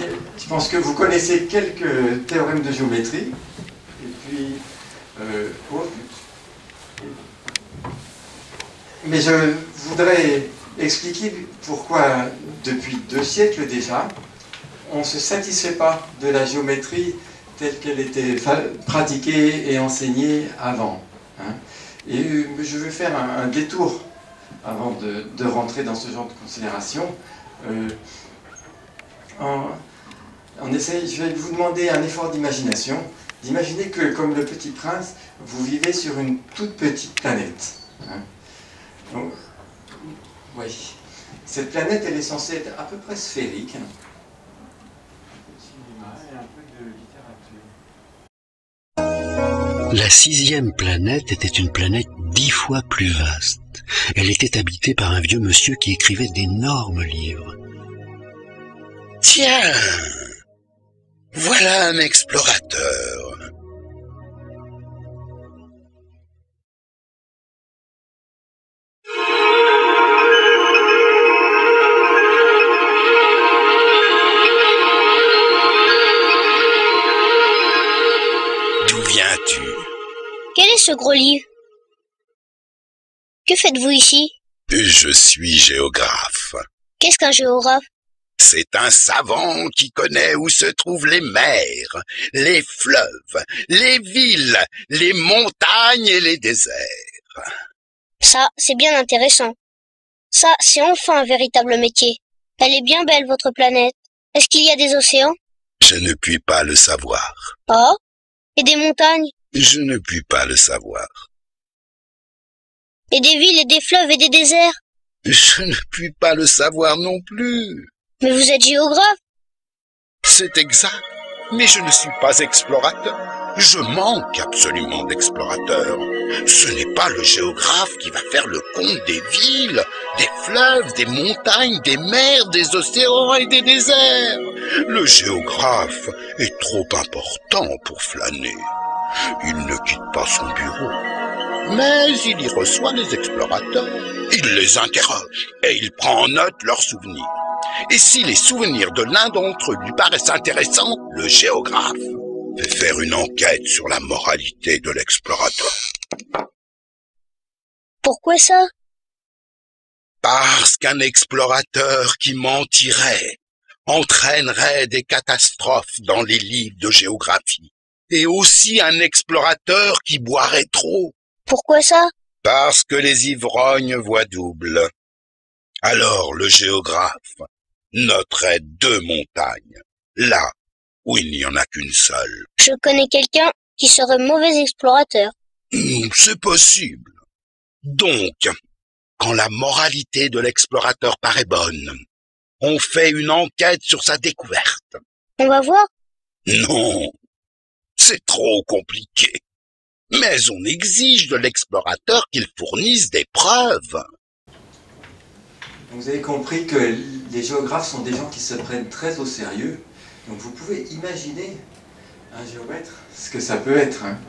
je pense que vous connaissez quelques théorèmes de géométrie. Et puis, mais je voudrais expliquer pourquoi, depuis 2 siècles déjà, on ne se satisfait pas de la géométrie telle qu'elle était pratiquée et enseignée avant. Hein. Et je vais faire un détour avant de rentrer dans ce genre de considération. Je vais vous demander un effort d'imagination, d'imaginer que, comme le Petit Prince, vous vivez sur une toute petite planète. Hein. Donc, oui. Cette planète, elle est censée être à peu près sphérique. La 6e planète était une planète 10 fois plus vaste. Elle était habitée par un vieux monsieur qui écrivait d'énormes livres. Tiens, voilà un explorateur. D'où viens-tu? Quel est ce gros livre? Que faites-vous ici? Je suis géographe. Qu'est-ce qu'un géographe? C'est un savant qui connaît où se trouvent les mers, les fleuves, les villes, les montagnes et les déserts. Ça, c'est bien intéressant. Ça, c'est enfin un véritable métier. Elle est bien belle, votre planète. Est-ce qu'il y a des océans? Je ne puis pas le savoir. Oh? Et des montagnes? Je ne puis pas le savoir. Et des villes et des fleuves et des déserts? Je ne puis pas le savoir non plus. Mais vous êtes géographe? C'est exact, mais je ne suis pas explorateur. Je manque absolument d'explorateurs. Ce n'est pas le géographe qui va faire le compte des villes, des fleuves, des montagnes, des mers, des océans et des déserts. Le géographe est trop important pour flâner. Il ne quitte pas son bureau, mais il y reçoit les explorateurs. Il les interroge et il prend en note leurs souvenirs. Et si les souvenirs de l'un d'entre eux lui paraissent intéressants, le géographe fait faire une enquête sur la moralité de l'explorateur. Pourquoi ça? Parce qu'un explorateur qui mentirait entraînerait des catastrophes dans les livres de géographie. Et aussi un explorateur qui boirait trop. Pourquoi ça? Parce que les ivrognes voient double. Alors le géographe noterait 2 montagnes, là où il n'y en a qu'une seule. Je connais quelqu'un qui serait mauvais explorateur. C'est possible. Donc, quand la moralité de l'explorateur paraît bonne, on fait une enquête sur sa découverte. On va voir? Non, c'est trop compliqué. Mais on exige de l'explorateur qu'il fournisse des preuves. Vous avez compris que les géographes sont des gens qui se prennent très au sérieux. Donc vous pouvez imaginer un géomètre, ce que ça peut être. Hein.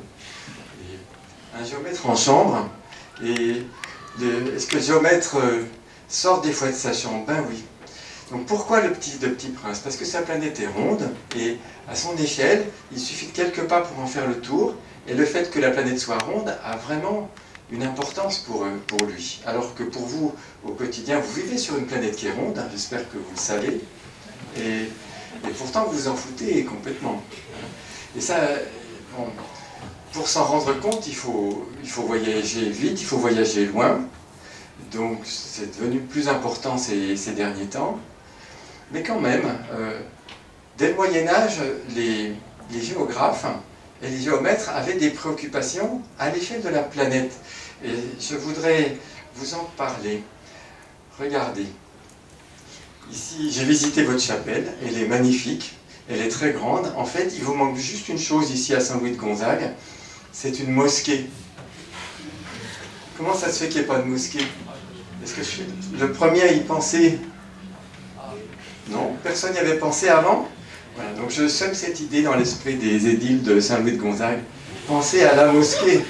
Un géomètre en chambre. Et est-ce que le géomètre sort des fois de sa chambre? Ben oui. Donc pourquoi le petit prince? Parce que sa planète est ronde et à son échelle, il suffit de quelques pas pour en faire le tour. Et le fait que la planète soit ronde a vraiment une importance pour lui. Alors que pour vous, au quotidien, vous vivez sur une planète qui est ronde, hein, j'espère que vous le savez, et pourtant vous vous en foutez complètement. Et ça, bon, pour s'en rendre compte, il faut voyager vite, il faut voyager loin, donc c'est devenu plus important ces derniers temps. Mais quand même, dès le Moyen-Âge, les géographes et les géomètres avaient des préoccupations à l'échelle de la planète. Et je voudrais vous en parler. Regardez. Ici, j'ai visité votre chapelle. Elle est magnifique. Elle est très grande. En fait, il vous manque juste une chose ici à Saint-Louis-de-Gonzague. C'est une mosquée. Comment ça se fait qu'il n'y ait pas de mosquée? Est-ce que je suis le premier à y penser? Non? Personne n'y avait pensé avant? Voilà, donc je sème cette idée dans l'esprit des édiles de Saint-Louis-de-Gonzague. Pensez à la mosquée.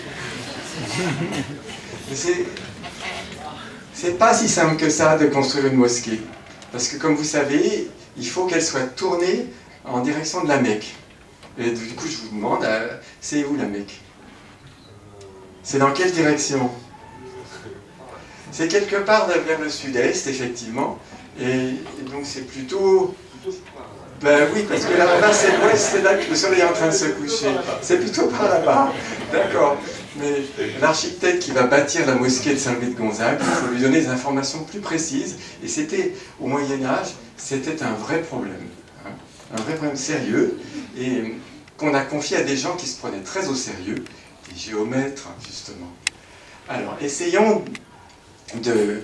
C'est pas si simple que ça de construire une mosquée. Parce que comme vous savez, il faut qu'elle soit tournée en direction de la Mecque. Et du coup, je vous demande, c'est où la Mecque? C'est dans quelle direction? C'est quelque part vers le sud-est, effectivement. Et donc c'est plutôt... Ben oui, parce que là c'est l'ouest, c'est là que le soleil est en train de se coucher. C'est plutôt par là-bas. D'accord. Mais l'architecte qui va bâtir la mosquée de Saint-Louis de Gonzague, il faut lui donner des informations plus précises. Et c'était, au Moyen-Âge, c'était un vrai problème. Hein, un vrai problème sérieux. Et qu'on a confié à des gens qui se prenaient très au sérieux, des géomètres, justement. Alors, essayons de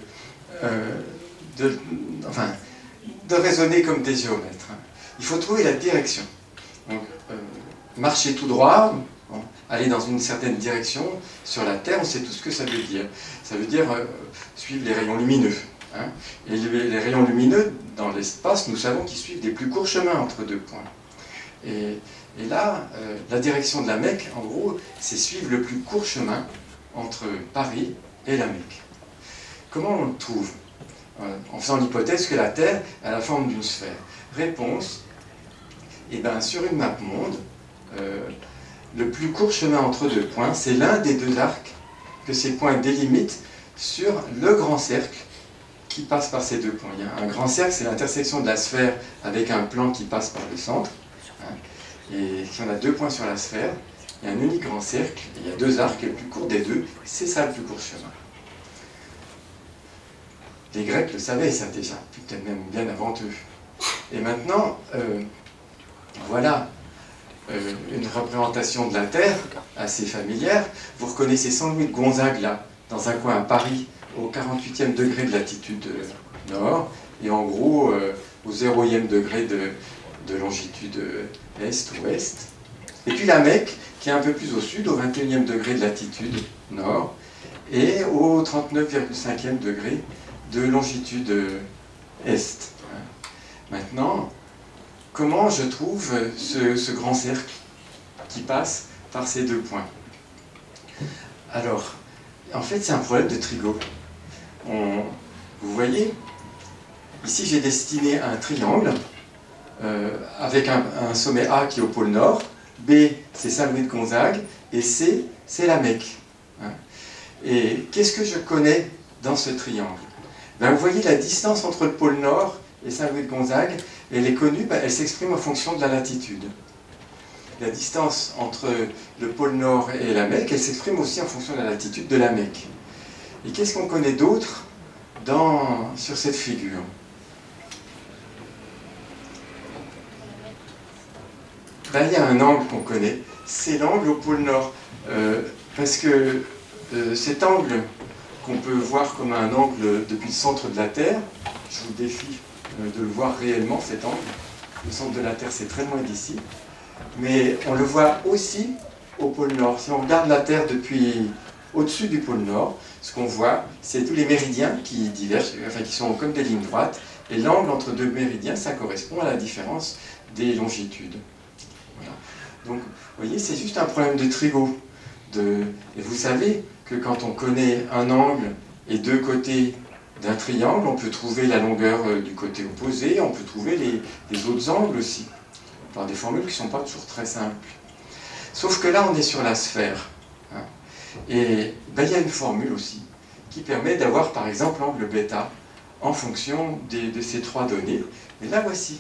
raisonner comme des géomètres. Il faut trouver la direction. Donc, marcher tout droit, aller dans une certaine direction sur la Terre, on sait tout ce que ça veut dire. Ça veut dire suivre les rayons lumineux. Hein. Et les rayons lumineux, dans l'espace, nous savons qu'ils suivent des plus courts chemins entre deux points. Et là, la direction de la Mecque, en gros, c'est suivre le plus court chemin entre Paris et la Mecque. Comment on le trouve? En faisant l'hypothèse que la Terre a la forme d'une sphère. Réponse, eh bien, sur une map monde, le plus court chemin entre deux points, c'est l'un des deux arcs que ces points délimitent sur le grand cercle qui passe par ces deux points. Il y a un grand cercle, c'est l'intersection de la sphère avec un plan qui passe par le centre. Hein, et si on a deux points sur la sphère, il y a un unique grand cercle, et il y a deux arcs, et le plus court des deux, c'est ça le plus court chemin. Les Grecs le savaient, ça déjà, peut-être même bien avant eux. Et maintenant, voilà une représentation de la Terre assez familière. Vous reconnaissez Saint-Louis de Gonzague, là, dans un coin à Paris, au 48e degré de latitude nord, et en gros, au 0e degré de longitude est-ouest. Et puis la Mecque, qui est un peu plus au sud, au 21e degré de latitude nord, et au 39,5e degré de longitude est. Maintenant, comment je trouve ce grand cercle qui passe par ces deux points? Alors, en fait, c'est un problème de trigo. Vous voyez, ici j'ai dessiné un triangle avec un sommet A qui est au pôle nord, B c'est Saint-Louis de Gonzague, et C c'est la Mecque. Et qu'est-ce que je connais dans ce triangle? Ben, vous voyez la distance entre le pôle nord et Saint-Louis de Gonzague, elle est connue, elle s'exprime en fonction de la latitude. La distance entre le pôle nord et la Mecque, elle s'exprime aussi en fonction de la latitude de la Mecque. Et qu'est-ce qu'on connaît d'autre sur cette figure? Ben, il y a un angle qu'on connaît, c'est l'angle au pôle nord. Parce que cet angle qu'on peut voir comme un angle depuis le centre de la Terre, je vous défie de le voir réellement, cet angle. Le centre de la Terre, c'est très loin d'ici. Mais on le voit aussi au pôle Nord. Si on regarde la Terre depuis au-dessus du pôle Nord, ce qu'on voit, c'est tous les méridiens qui divergent, enfin qui sont comme des lignes droites. Et l'angle entre deux méridiens, ça correspond à la différence des longitudes. Voilà. Donc, vous voyez, c'est juste un problème de trigo. Et vous savez que quand on connaît un angle et deux côtés d'un triangle, on peut trouver la longueur du côté opposé, on peut trouver les autres angles aussi, par des formules qui ne sont pas toujours très simples. Sauf que là, on est sur la sphère. Hein. Et ben, il y a une formule aussi qui permet d'avoir, par exemple, l'angle β en fonction de ces trois données. Et là, voici.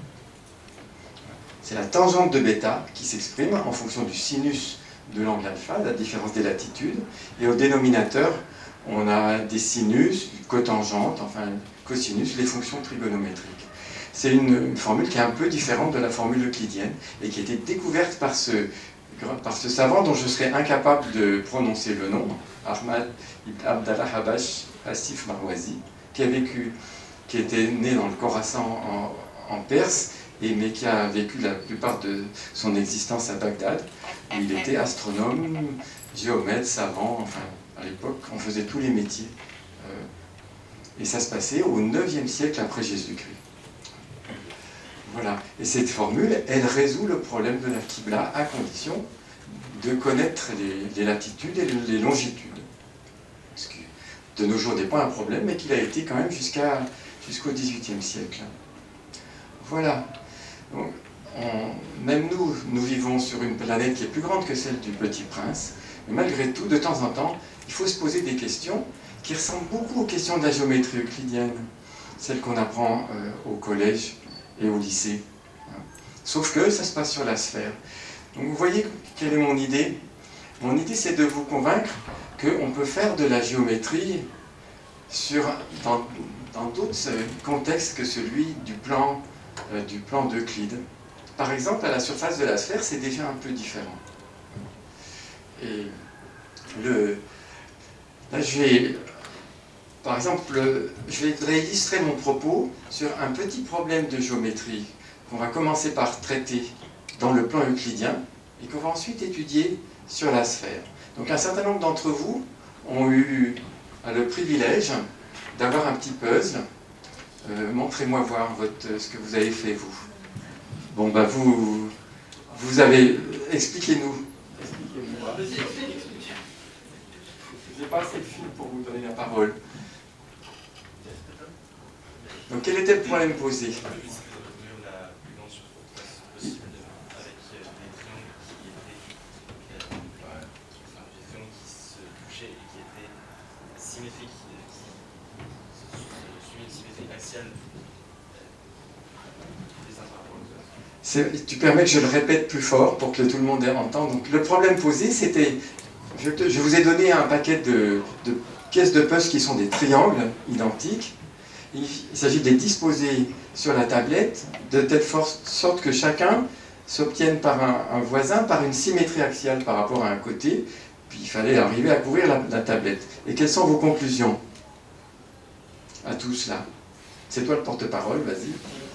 C'est la tangente de β qui s'exprime en fonction du sinus de l'angle alpha, la différence des latitudes. Et au dénominateur, on a des sinus, cotangentes, enfin cosinus, les fonctions trigonométriques. C'est une formule qui est un peu différente de la formule euclidienne et qui a été découverte par ce savant dont je serais incapable de prononcer le nom, Ahmad ibn Abdallah Habash Asif Marwazi, qui était né dans le Khorasan en Perse, mais qui a vécu la plupart de son existence à Bagdad, où il était astronome, géomètre, savant, enfin, à l'époque, on faisait tous les métiers. Et ça se passait au 9e siècle après Jésus-Christ. Voilà. Et cette formule, elle résout le problème de la Qibla à condition de connaître les latitudes et les longitudes. Ce qui, de nos jours, n'est pas un problème, mais qu'il a été quand même jusqu'au XVIIIe siècle. Voilà. Donc, même nous vivons sur une planète qui est plus grande que celle du Petit Prince, mais malgré tout, de temps en temps, il faut se poser des questions qui ressemblent beaucoup aux questions de la géométrie euclidienne, celles qu'on apprend au collège et au lycée. Sauf que ça se passe sur la sphère. Donc vous voyez quelle est mon idée? Mon idée, c'est de vous convaincre qu'on peut faire de la géométrie dans d'autres contextes que celui du plan d'Euclide. Par exemple, à la surface de la sphère, c'est déjà un peu différent. Et là, par exemple, je vais illustrer mon propos sur un petit problème de géométrie qu'on va commencer par traiter dans le plan euclidien et qu'on va ensuite étudier sur la sphère. Donc un certain nombre d'entre vous ont eu le privilège d'avoir un petit puzzle. Montrez-moi voir ce que vous avez fait, vous. Bon, bah vous avez... Expliquez-nous. Expliquez-moi. Je n'ai pas assez de fil pour vous donner la parole. Donc quel était le problème posé? Tu permets que je le répète plus fort pour que tout le monde entende. Donc, le problème posé, c'était... Je vous ai donné un paquet de pièces de puzzle qui sont des triangles identiques. Il s'agit de les disposer sur la tablette de telle sorte que chacun s'obtienne par un voisin par une symétrie axiale par rapport à un côté. Puis il fallait arriver à couvrir la tablette. Et quelles sont vos conclusions à tout cela? C'est toi le porte-parole, vas-y.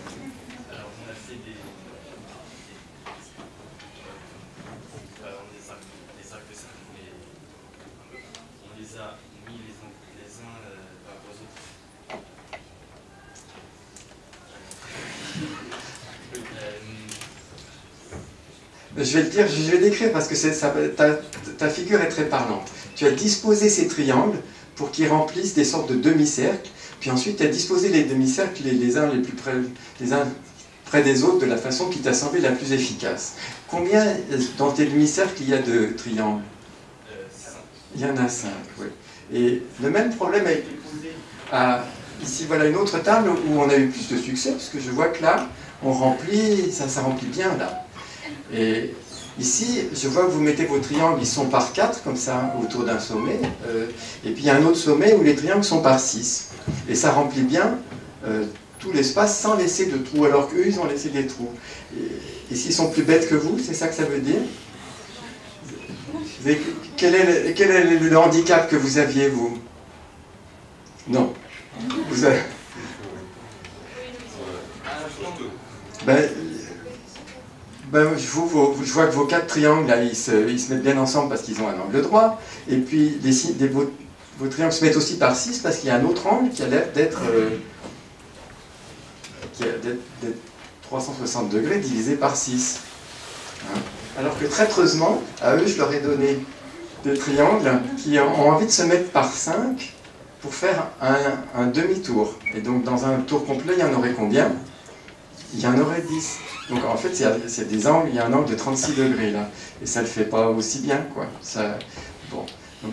Je vais le dire, je vais décrire parce que ta figure est très parlante. Tu as disposé ces triangles pour qu'ils remplissent des sortes de demi-cercles, puis ensuite tu as disposé les demi-cercles les uns près des autres de la façon qui t'a semblé la plus efficace. Combien dans tes demi-cercles il y a de triangles? Il y en a 5, oui. Et le même problème a été posé à... Ici, voilà une autre table où on a eu plus de succès, parce que je vois que là, on remplit, ça remplit bien là. Et ici, je vois que vous mettez vos triangles, ils sont par 4, comme ça, autour d'un sommet. Et puis il y a un autre sommet où les triangles sont par 6. Et ça remplit bien tout l'espace sans laisser de trous, alors qu'eux, ils ont laissé des trous. Et s'ils sont plus bêtes que vous, c'est ça que ça veut dire? Quel est le handicap que vous aviez, vous? Non. Vous avez... je vois que vos 4 triangles, là, ils se mettent bien ensemble parce qu'ils ont un angle droit. Et puis, vos triangles se mettent aussi par 6 parce qu'il y a un autre angle qui a l'air d'être 360 degrés divisé par 6. Hein? Alors que traîtreusement, à eux, je leur ai donné des triangles qui ont envie de se mettre par 5 pour faire un demi-tour. Et donc, dans un tour complet, il y en aurait combien? Il y en aurait 10. Donc, en fait, il y a un angle de 36 degrés, là. Et ça ne le fait pas aussi bien, quoi. Bon. Donc,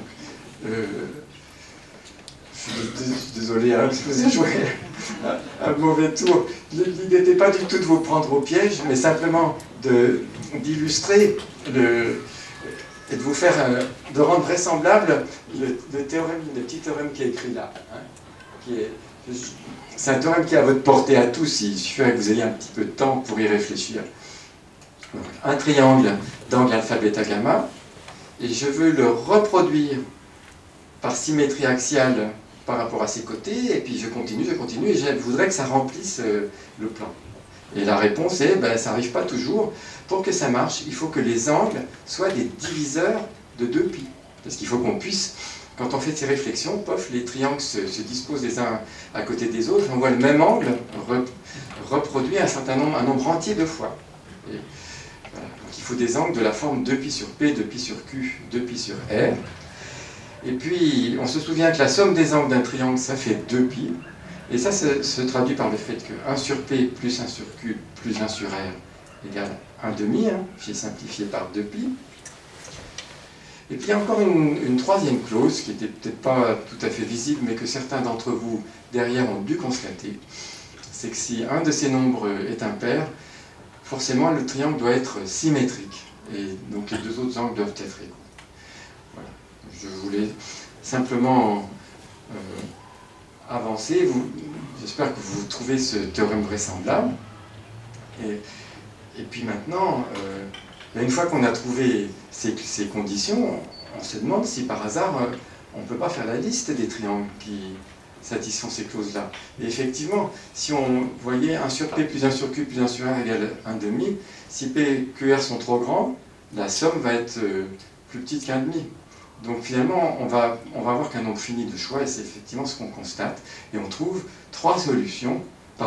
je suis désolé, hein, je vous ai joué un mauvais tour. L'idée n'était pas du tout de vous prendre au piège, mais simplement d'illustrer et de vous faire, de rendre vraisemblable le petit théorème qui est écrit là. Hein, c'est un théorème qui est à votre portée à tous, il suffirait que vous ayez un petit peu de temps pour y réfléchir. Donc, un triangle d'angle alpha, bêta, gamma, et je veux le reproduire par symétrie axiale par rapport à ses côtés, et puis je continue, et je voudrais que ça remplisse le plan. Et la réponse est, ça n'arrive pas toujours. Pour que ça marche, il faut que les angles soient des diviseurs de 2π. Parce qu'il faut qu'on puisse, quand on fait ces réflexions, les triangles se disposent les uns à côté des autres, on voit le même angle reproduit un nombre entier de fois. Et voilà. Donc il faut des angles de la forme 2π sur P, 2π sur Q, 2π sur R. Et puis, on se souvient que la somme des angles d'un triangle, ça fait 2π. Et ça se traduit par le fait que 1 sur P plus 1 sur Q plus 1 sur R égale 1/2, hein, j'ai simplifié par 2π. Et puis il y a encore une troisième clause qui n'était peut-être pas tout à fait visible, mais que certains d'entre vous derrière ont dû constater. C'est que si un de ces nombres est impair, forcément le triangle doit être symétrique. Et donc les deux autres angles doivent être égaux. Voilà. Je voulais simplement avancer. J'espère que vous trouvez ce théorème vraisemblable. Et puis maintenant, une fois qu'on a trouvé ces conditions, on se demande si par hasard on ne peut pas faire la liste des triangles qui satisfont ces clauses-là. Et effectivement, si on voyait 1 sur P plus 1 sur Q plus 1 sur R égale 1/2, si P et QR sont trop grands, la somme va être plus petite qu'1/2. Donc finalement, on va avoir qu'un nombre fini de choix, et c'est effectivement ce qu'on constate. Et on trouve 4 solutions,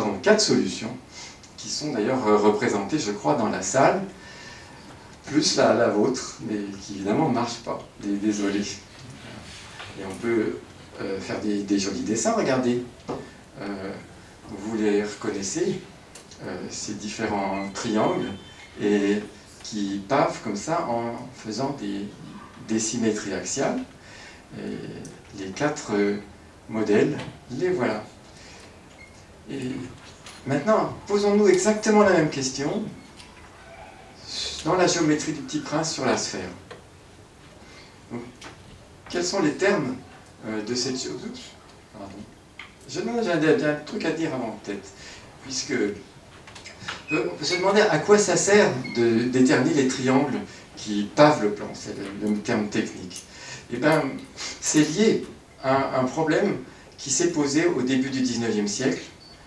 qui sont d'ailleurs représentées, je crois, dans la salle, plus la vôtre, mais qui évidemment ne marche pas. Désolé. Et on peut faire des jolis dessins, regardez. Vous les reconnaissez, ces différents triangles, et qui pavent comme ça en faisant des symétries axiales. Et les 4 modèles, les voilà. Et maintenant, posons-nous exactement la même question dans la géométrie du Petit Prince sur la sphère. Donc, quels sont les termes de cette chose? Pardon. J'ai un truc à dire avant, peut-être, puisque on peut se demander à quoi ça sert de déterminer les triangles qui pavent le plan, c'est le terme technique. Eh bien, c'est lié à un problème qui s'est posé au début du XIXe siècle.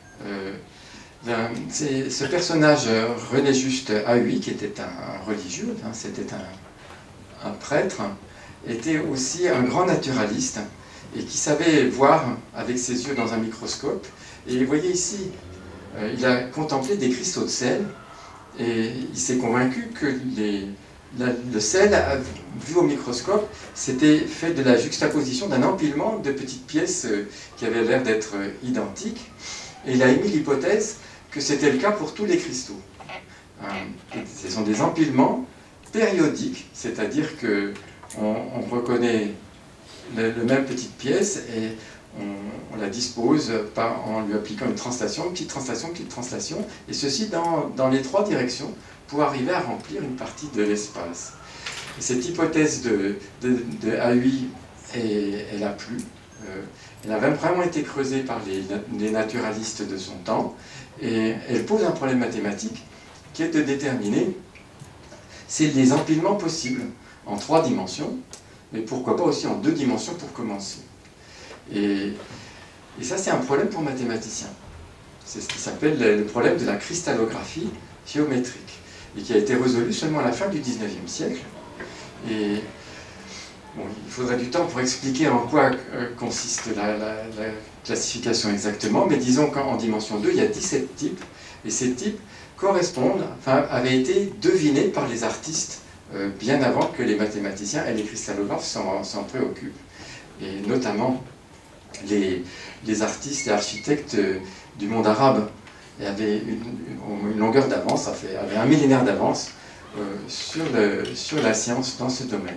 C'est ce personnage, René Juste Haüy, qui était un religieux, hein, c'était un prêtre, était aussi un grand naturaliste, et qui savait voir avec ses yeux dans un microscope. Et vous voyez ici, il a contemplé des cristaux de sel, et il s'est convaincu que le sel, vu au microscope, c'était fait de la juxtaposition d'un empilement de petites pièces qui avaient l'air d'être identiques. Et il a émis l'hypothèse que c'était le cas pour tous les cristaux. Ce sont des empilements périodiques, c'est-à-dire qu'on reconnaît la même petite pièce et on la dispose en lui appliquant une translation, une petite translation, et ceci dans les 3 directions pour arriver à remplir une partie de l'espace. Cette hypothèse de Haüy, elle a plu. Elle a vraiment été creusée par les naturalistes de son temps, et elle pose un problème mathématique qui est de déterminer les empilements possibles en 3 dimensions, mais pourquoi pas aussi en 2 dimensions pour commencer. Et ça, c'est un problème pour mathématiciens. C'est ce qui s'appelle le problème de la cristallographie géométrique, et qui a été résolu seulement à la fin du XIXe siècle. Et bon, il faudrait du temps pour expliquer en quoi consiste la classification exactement, mais disons qu'en dimension 2, il y a 17 types, et ces types correspondent, avaient été devinés par les artistes bien avant que les mathématiciens et les cristallographes s'en préoccupent. Et notamment les artistes et architectes du monde arabe avaient une longueur d'avance, avaient un millénaire d'avance sur la science dans ce domaine.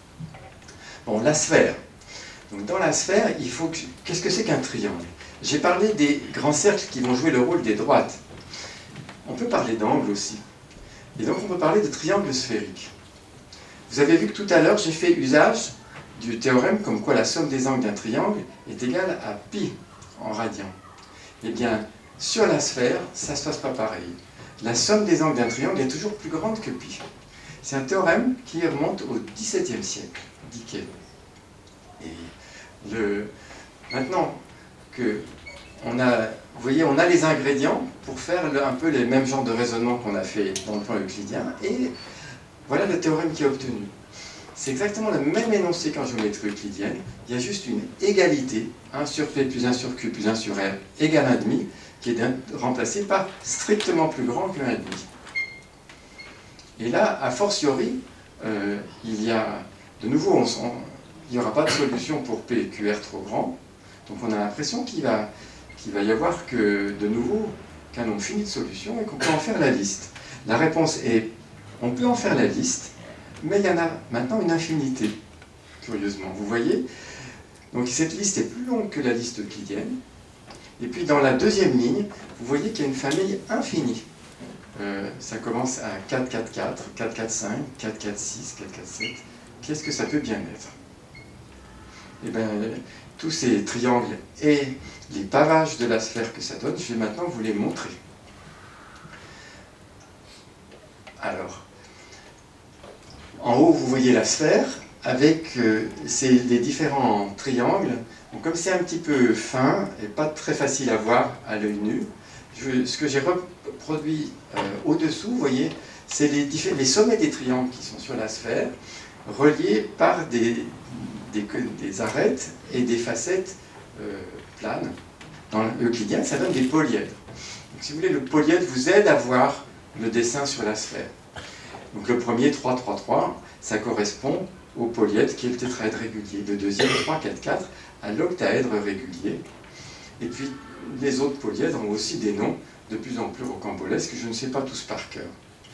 Bon, la sphère. Donc dans la sphère, qu'est-ce que c'est qu'un triangle? J'ai parlé des grands cercles qui vont jouer le rôle des droites. On peut parler d'angles aussi. Et donc on peut parler de triangles sphériques. Vous avez vu que tout à l'heure, j'ai fait usage du théorème comme quoi la somme des angles d'un triangle est égale à pi en radian. Eh bien, sur la sphère, ça ne se passe pas pareil. La somme des angles d'un triangle est toujours plus grande que pi. C'est un théorème qui remonte au XVIIe siècle, dit Kay. Et maintenant que vous voyez, on a les ingrédients pour faire un peu les mêmes genres de raisonnement qu'on a fait dans le plan euclidien, et voilà le théorème qui est obtenu. C'est exactement le même énoncé qu'en géométrie euclidienne, il y a juste une égalité, 1 sur P plus 1 sur Q plus 1 sur R égale 1,5, qui est remplacé par strictement plus grand que 1,5. Et là, a fortiori, il y a, de nouveau, il n'y aura pas de solution pour P et QR trop grand, donc on a l'impression qu'il qu'il va y avoir que, de nouveau, qu'un nombre fini de solutions et qu'on peut en faire la liste. La réponse est, on peut en faire la liste, mais il y en a maintenant une infinité, curieusement. Vous voyez? Donc cette liste est plus longue que la liste euclidienne. Et puis dans la deuxième ligne, vous voyez qu'il y a une famille infinie. Ça commence à 4, 4, 4, 4, 4, 5, 4, 4, 6, 4, 4, 7. Qu'est-ce que ça peut bien être? Eh bien, tous ces triangles et les pavages de la sphère que ça donne, je vais maintenant vous les montrer. Alors, en haut, vous voyez la sphère avec les différents triangles. Donc, comme c'est un petit peu fin et pas très facile à voir à l'œil nu, ce que j'ai reproduit au-dessous, vous voyez, c'est les sommets des triangles qui sont sur la sphère, reliés par des arêtes et des facettes planes. Dans l'euclidien, ça donne des polyèdres. Donc, si vous voulez, le polyèdre vous aide à voir le dessin sur la sphère. Donc le premier, 3, 3, 3, ça correspond au polyèdre qui est le tétraèdre régulier. Le deuxième, 3, 4, 4, à l'octaèdre régulier. Et puis, les autres polyèdres ont aussi des noms de plus en plus rocambolesques que je ne sais pas tous par cœur.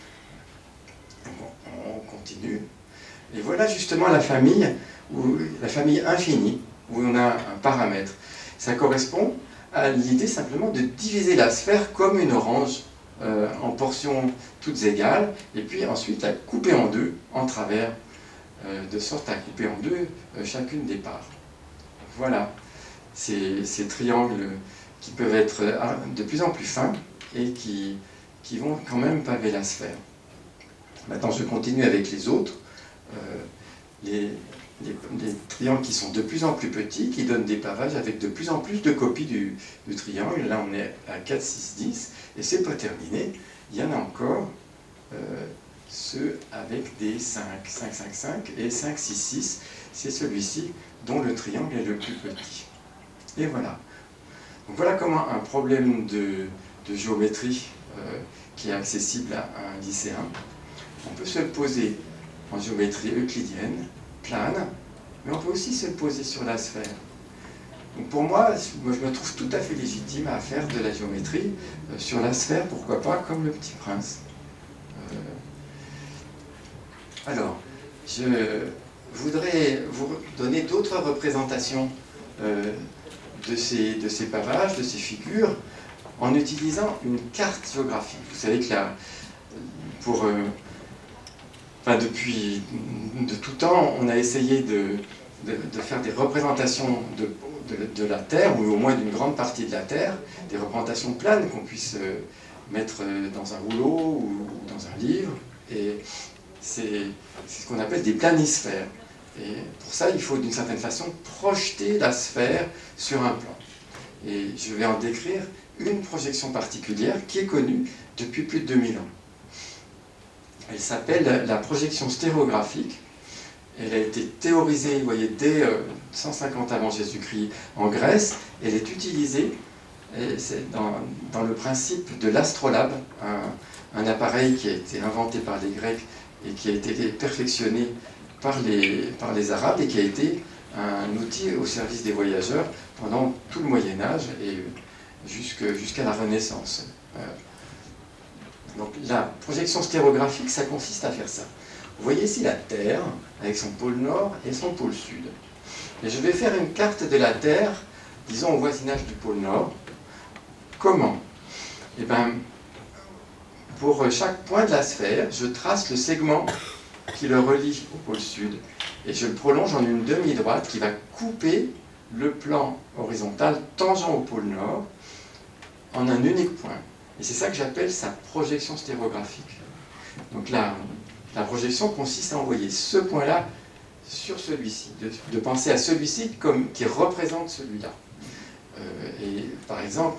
Bon, on continue. Et voilà justement la famille infinie, où on a un paramètre. Ça correspond à l'idée simplement de diviser la sphère comme une orange en portions toutes égales, et puis ensuite la couper en deux, en travers, de sorte à couper en deux chacune des parts. Voilà ces triangles qui peuvent être de plus en plus fins et qui vont quand même paver la sphère. Maintenant, je continue avec les autres. Les triangles qui sont de plus en plus petits, qui donnent des pavages avec de plus en plus de copies du triangle. Là, on est à 4, 6, 10, et c'est pas terminé. Il y en a encore ceux avec des 5, 5, 5, 5 et 5, 6, 6. C'est celui-ci dont le triangle est le plus petit. Et voilà. Donc voilà comment un problème de géométrie qui est accessible à un lycéen, on peut se le poser en géométrie euclidienne, plane, mais on peut aussi se le poser sur la sphère. Donc pour moi, je me trouve tout à fait légitime à faire de la géométrie sur la sphère, pourquoi pas, comme le Petit Prince. Alors, je voudrais vous donner d'autres représentations de ces pavages, de ces figures, en utilisant une carte géographique. Vous savez que là, depuis de tout temps, on a essayé de faire des représentations de la Terre, ou au moins d'une grande partie de la Terre, des représentations planes qu'on puisse mettre dans un rouleau ou dans un livre. Et c'est ce qu'on appelle des planisphères. Et pour ça, il faut d'une certaine façon projeter la sphère sur un plan. Et je vais en décrire une projection particulière qui est connue depuis plus de 2000 ans. Elle s'appelle la projection stéréographique. Elle a été théorisée, vous voyez, dès 150 avant Jésus-Christ en Grèce. Elle est utilisée dans le principe de l'astrolabe, un appareil qui a été inventé par les Grecs et qui a été perfectionné par les Arabes et qui a été un outil au service des voyageurs pendant tout le Moyen-Âge et jusqu'à la Renaissance. Donc la projection stéréographique, ça consiste à faire ça. Vous voyez ici la Terre, avec son pôle nord et son pôle sud. Et je vais faire une carte de la Terre, disons au voisinage du pôle nord. Comment? Eh bien, pour chaque point de la sphère, je trace le segment qui le relie au pôle sud. Et je le prolonge en une demi-droite qui va couper le plan horizontal tangent au pôle nord en un unique point. Et c'est ça que j'appelle sa projection stéréographique. Donc la projection consiste à envoyer ce point-là sur celui-ci, de penser à celui-ci comme qui représente celui-là. Et par exemple,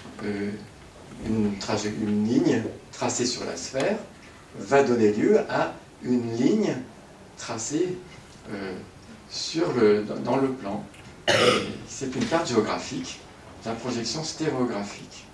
une ligne tracée sur la sphère va donner lieu à une ligne tracée dans le plan. C'est une carte géographique, la projection stéréographique.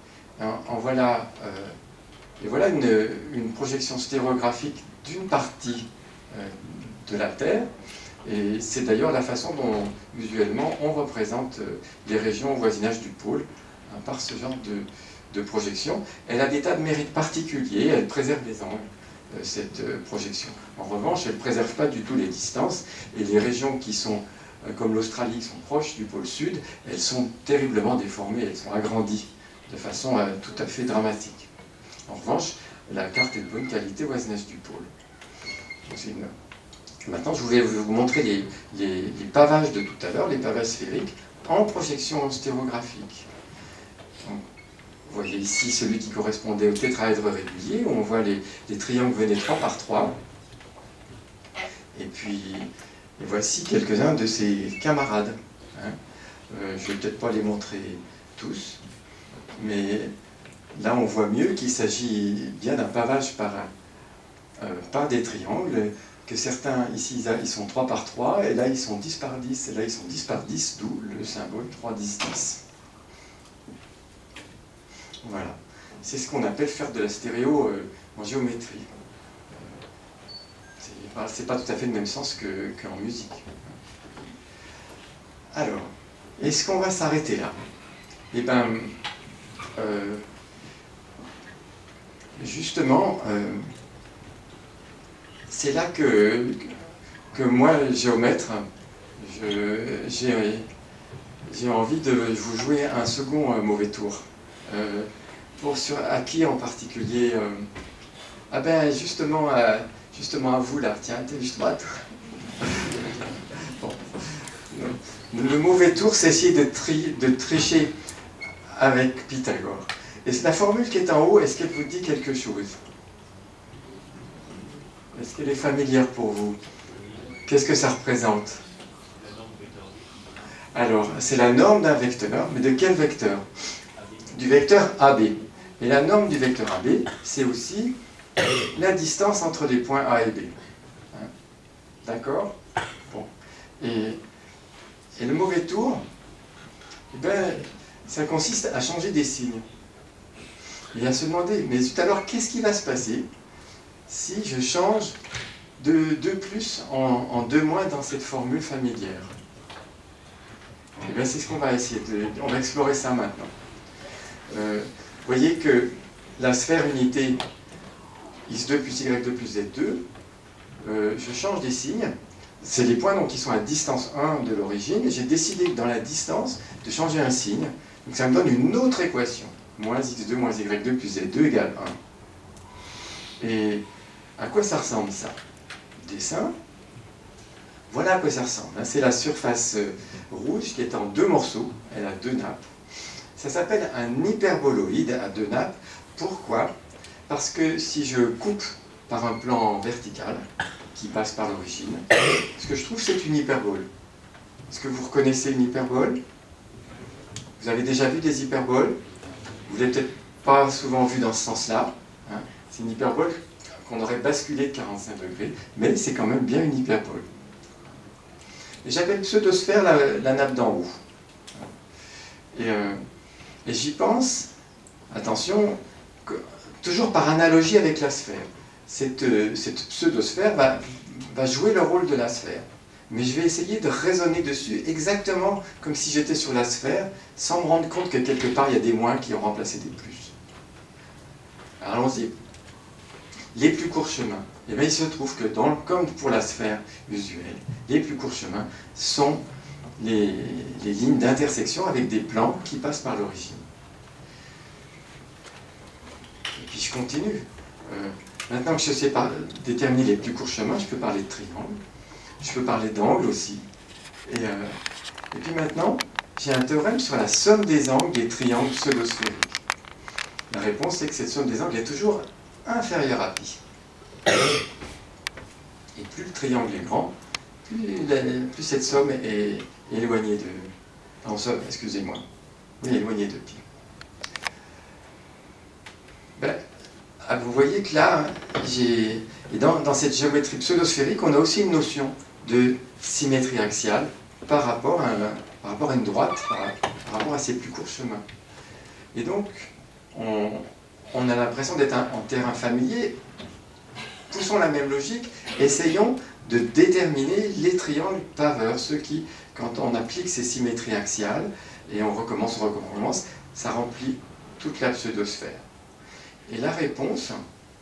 Et voilà une projection stéréographique d'une partie de la Terre, et c'est d'ailleurs la façon dont, usuellement, on représente les régions au voisinage du pôle, hein, par ce genre de projection. Elle a des tas de mérites particuliers, elle préserve les angles, cette projection. En revanche, elle ne préserve pas du tout les distances, et les régions qui sont, comme l'Australie, qui sont proches du pôle sud, elles sont terriblement déformées, elles sont agrandies de façon tout à fait dramatique. En revanche, la carte est de bonne qualité au Voisinage du pôle. Maintenant, je vais vous montrer les pavages de tout à l'heure, les pavages sphériques, en projection stéréographique. Donc, vous voyez ici celui qui correspondait au tétraèdre régulier, où on voit les triangles venaient 3 par 3. Et puis, et voici quelques-uns de ses camarades. Hein. Je ne vais peut-être pas les montrer tous, mais là on voit mieux qu'il s'agit bien d'un pavage par des triangles, que certains ici ils sont 3 par 3, et là ils sont 10 par 10, et là ils sont 10 par 10, d'où le symbole 3, 10, 10. Voilà. C'est ce qu'on appelle faire de la stéréo en géométrie. C'est pas tout à fait le même sens qu'en musique. Alors, est-ce qu'on va s'arrêter là? Eh bien, justement, c'est là que moi, géomètre, j'ai envie de vous jouer un second mauvais tour. À qui en particulier? Ah ben, justement à vous là, tiens, t'es juste droite. Bon. Le mauvais tour, c'est essayer de tricher avec Pythagore. Et la formule qui est en haut, est-ce qu'elle vous dit quelque chose? Est-ce qu'elle est familière pour vous? Qu'est-ce que ça représente? Alors, c'est la norme d'un vecteur, mais de quel vecteur? Du vecteur AB. Et la norme du vecteur AB, c'est aussi la distance entre les points A et B. Hein? D'accord? Bon. Et le mauvais tour, eh ben, ça consiste à changer des signes. Et à se demander, mais tout à l'heure, qu'est-ce qui va se passer si je change de 2 plus en 2 moins dans cette formule familière? Et bien, c'est ce qu'on va essayer on va explorer ça maintenant. Vous voyez que la sphère unité x2 plus y2 plus z2, je change des signes. C'est les points donc, qui sont à distance 1 de l'origine. J'ai décidé dans la distance de changer un signe. Donc ça me donne une autre équation. Moins x2 moins y2 plus z2 égale 1. Et à quoi ça ressemble ça? Dessin. Voilà à quoi ça ressemble. C'est la surface rouge qui est en 2 morceaux. Elle a 2 nappes. Ça s'appelle un hyperboloïde à 2 nappes. Pourquoi? Parce que si je coupe par un plan vertical qui passe par l'origine, ce que je trouve c'est une hyperbole. Est-ce que vous reconnaissez une hyperbole? Vous avez déjà vu des hyperboles? Vous ne l'avez peut-être pas souvent vu dans ce sens-là. Hein? C'est une hyperbole qu'on aurait basculé de 45 degrés, mais c'est quand même bien une hyperbole. Et j'appelle pseudosphère la nappe d'en haut. Et j'y pense, attention, toujours par analogie avec la sphère. Cette pseudosphère va jouer le rôle de la sphère. Mais je vais essayer de raisonner dessus exactement comme si j'étais sur la sphère, sans me rendre compte que quelque part il y a des moins qui ont remplacé des plus. Alors allons-y. Les plus courts chemins. Eh bien, il se trouve que, comme pour la sphère usuelle, les plus courts chemins sont les lignes d'intersection avec des plans qui passent par l'origine. Et puis je continue. Maintenant que je sais déterminer les plus courts chemins, je peux parler de triangle, je peux parler d'angle aussi. Et puis maintenant, j'ai un théorème sur la somme des angles des triangles pseudosphériques. La réponse c'est que cette somme des angles est toujours inférieure à pi. Et plus le triangle est grand, plus cette somme est éloignée de... Pardon, excusez-moi. Oui, éloignée de pi. Ben, vous voyez que là, dans cette géométrie pseudosphérique, on a aussi une notion de symétrie axiale par rapport à une droite, par rapport à ses plus courts chemins. Et donc, on a l'impression d'être en terrain familier. Poussons la même logique, essayons de déterminer les triangles paveurs, ceux qui, quand on applique ces symétries axiales, et on recommence, ça remplit toute la pseudosphère. Et la réponse,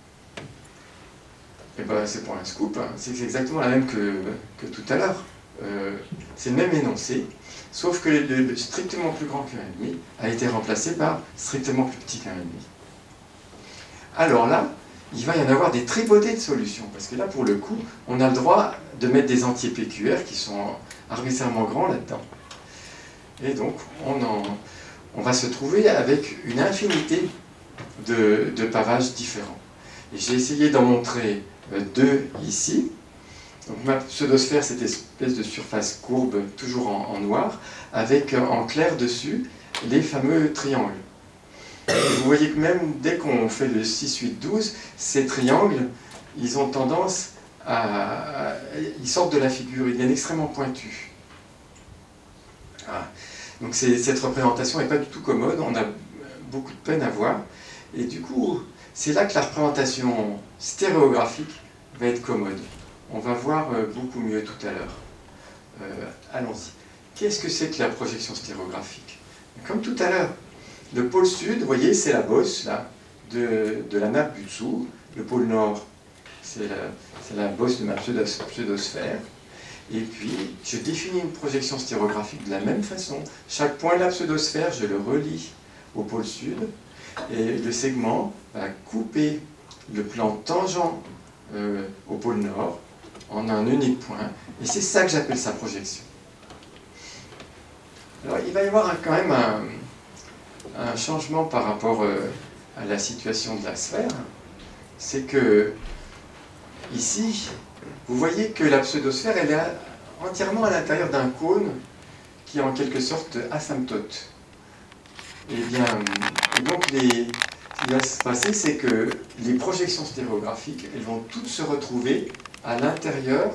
eh ben, c'est pas un scoop, hein, c'est exactement la même que tout à l'heure. C'est le même énoncé, sauf que le strictement plus grand qu'1,5 a été remplacé par strictement plus petit qu'1,5. Alors là, il va y en avoir des tripotées de solutions, parce que là, pour le coup, on a le droit de mettre des entiers PQR qui sont arbitrairement grands là-dedans. Et donc, on va se trouver avec une infinité de pavages différents. Et j'ai essayé d'en montrer deux ici. Donc ma pseudosphère, c'est une espèce de surface courbe, toujours en noir, avec en clair dessus les fameux triangles. Et vous voyez que même dès qu'on fait le 6, 8, 12, ces triangles, ils ont tendance ils sortent de la figure, ils deviennent extrêmement pointus. Voilà. Donc cette représentation n'est pas du tout commode, on a beaucoup de peine à voir. Et du coup, c'est là que la représentation stéréographique va être commode. On va voir beaucoup mieux tout à l'heure. Allons-y. Qu'est-ce que c'est que la projection stéréographique? Comme tout à l'heure, le pôle sud, vous voyez, c'est la bosse là, de la nappe du dessous. Le pôle nord, c'est la bosse de ma pseudosphère. Et puis, je définis une projection stéréographique de la même façon. Chaque point de la pseudosphère, je le relie au pôle sud. Et le segment va couper le plan tangent au pôle nord en un unique point. Et c'est ça que j'appelle sa projection. Alors, il va y avoir quand même un changement par rapport à la situation de la sphère. C'est que, ici, vous voyez que la pseudosphère, elle est entièrement à l'intérieur d'un cône qui est en quelque sorte asymptote. Et bien, donc, ce qui va se passer, c'est que les projections stéréographiques, elles vont toutes se retrouver à l'intérieur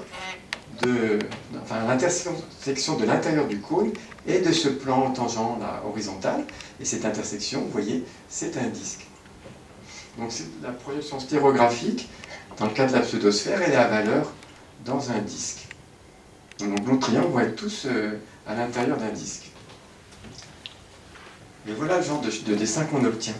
à l'intersection de l'intérieur du cône et de ce plan tangent là, horizontal. Et cette intersection, vous voyez, c'est un disque. Donc la projection stéréographique, dans le cas de la pseudosphère, elle est à valeur dans un disque. Donc nos triangles vont être tous à l'intérieur d'un disque. Et voilà le genre de dessin qu'on obtient.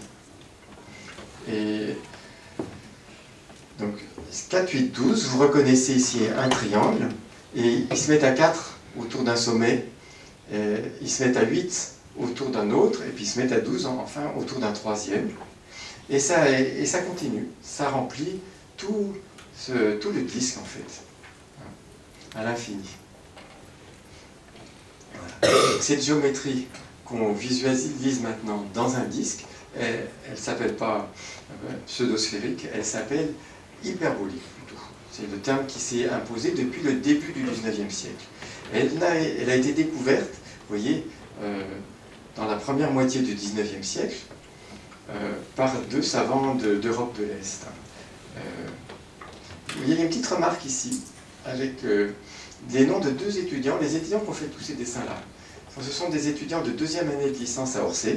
Et donc 4, 8, 12, vous reconnaissez ici un triangle, et ils se mettent à 4 autour d'un sommet, ils se mettent à 8 autour d'un autre, et puis ils se mettent à 12 enfin autour d'un troisième. Et ça continue, ça remplit tout le disque en fait, à l'infini. Voilà. Cette géométrie qu'on visualise maintenant dans un disque, elle ne s'appelle pas pseudosphérique, elle s'appelle hyperbolique plutôt. C'est le terme qui s'est imposé depuis le début du XIXe siècle. Elle a été découverte, vous voyez, dans la première moitié du XIXe siècle, par deux savants d'Europe de l'Est. Il y a une petite remarque ici, avec les noms de deux étudiants, les étudiants qui ont fait tous ces dessins-là. Ce sont des étudiants de deuxième année de licence à Orsay,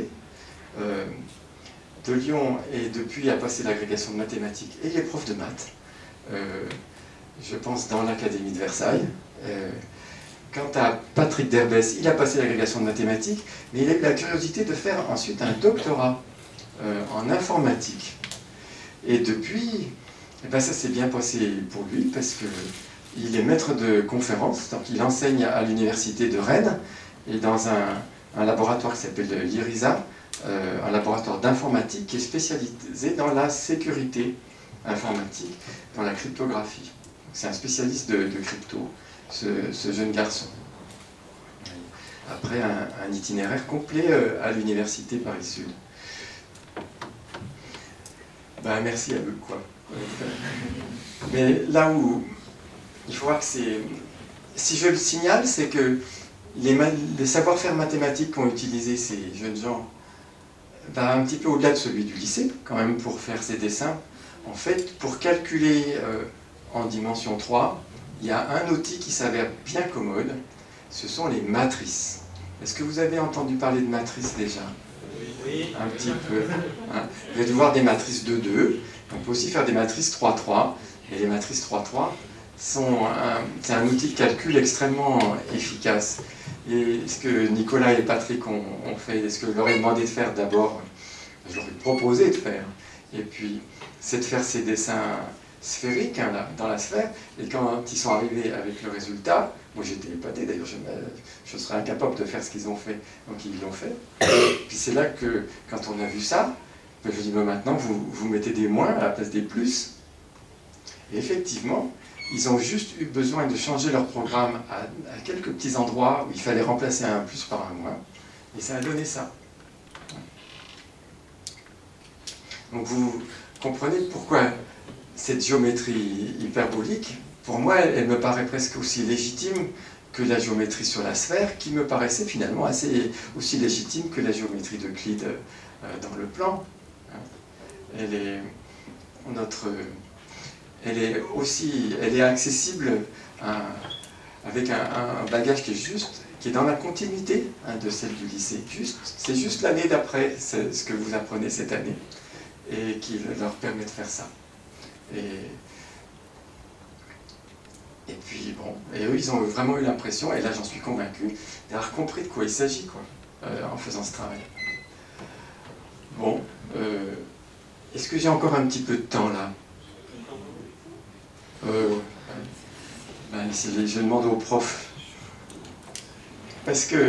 de Lyon, et depuis a passé l'agrégation de mathématiques et les profs de maths, je pense dans l'Académie de Versailles. Quant à Patrick Derbès, il a passé l'agrégation de mathématiques, mais il a eu la curiosité de faire ensuite un doctorat en informatique. Et depuis, eh ben ça s'est bien passé pour lui, parce qu'il est maître de conférences, donc il enseigne à l'université de Rennes, et dans un laboratoire qui s'appelle l'IRISA, un laboratoire d'informatique qui est spécialisé dans la sécurité informatique, dans la cryptographie. C'est un spécialiste de crypto, ce jeune garçon. Après un itinéraire complet à l'université Paris-Sud. Ben, merci à eux, quoi. Mais là où il faut voir que c'est... Si je le signale, c'est que les savoir-faire mathématiques qu'ont utilisé ces jeunes gens va un petit peu au-delà de celui du lycée, quand même, pour faire ces dessins. En fait, pour calculer en dimension 3, il y a un outil qui s'avère bien commode, ce sont les matrices. Est-ce que vous avez entendu parler de matrices déjà? Oui. Un petit peu. Hein. Vous allez voir des matrices 2-2, on peut aussi faire des matrices 3-3, et les matrices 3-3, c'est un outil de calcul extrêmement efficace. Et ce que Nicolas et Patrick ont fait, ce que je leur ai demandé de faire d'abord, je leur ai proposé de faire, et puis c'est de faire ces dessins sphériques hein, là, dans la sphère, et quand ils sont arrivés avec le résultat, moi j'étais épaté, d'ailleurs je serais incapable de faire ce qu'ils ont fait, donc ils l'ont fait. Puis c'est là que, quand on a vu ça, je dis ben maintenant vous mettez des moins à la place des plus, et effectivement, ils ont juste eu besoin de changer leur programme à quelques petits endroits où il fallait remplacer un plus par un moins, et ça a donné ça. Donc vous comprenez pourquoi cette géométrie hyperbolique, pour moi, elle me paraît presque aussi légitime que la géométrie sur la sphère, qui me paraissait finalement aussi légitime que la géométrie d'Euclide dans le plan. Elle est accessible avec un bagage qui est juste, qui est dans la continuité hein, de celle du lycée. C'est juste l'année d'après, c'est ce que vous apprenez cette année, et qui leur permet de faire ça. Et puis bon, et eux ils ont vraiment eu l'impression, et là j'en suis convaincu, d'avoir compris de quoi il s'agit en faisant ce travail. Bon, est-ce que j'ai encore un petit peu de temps là? Je demande au prof. Parce que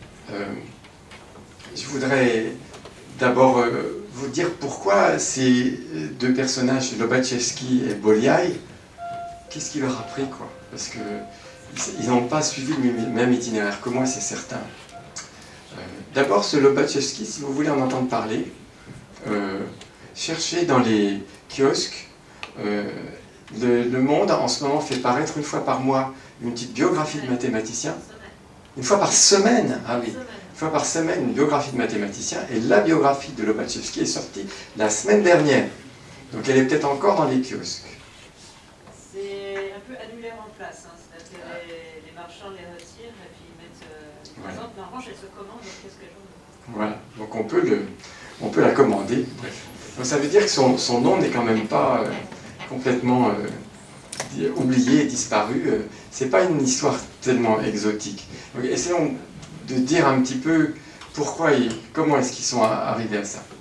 je voudrais d'abord vous dire pourquoi ces deux personnages, Lobachevsky et Bolyai, qu'est-ce qui leur a pris quoi? Parce qu'ils n'ont pas suivi le même itinéraire que moi, c'est certain. D'abord, ce Lobachevsky, si vous voulez en entendre parler, cherchez dans les kiosques. Le Monde, en ce moment, fait paraître une fois par mois une petite biographie de mathématicien. Une fois par semaine, ah oui, une fois par semaine, une biographie de mathématicien. Et la biographie de Lobachevsky est sortie la semaine dernière. Donc elle est peut-être encore dans les kiosques. C'est un peu annulé en place. Hein. C'est-à-dire les marchands les retirent et puis ils mettent... Par exemple, Marange, elle se commande, donc qu'est-ce que j'en ai? Voilà, donc on peut la commander. Bref. Donc ça veut dire que son nom n'est quand même pas... complètement oublié et disparu. C'est pas une histoire tellement exotique. Donc, essayons de dire un petit peu pourquoi et comment est-ce qu'ils sont arrivés à ça.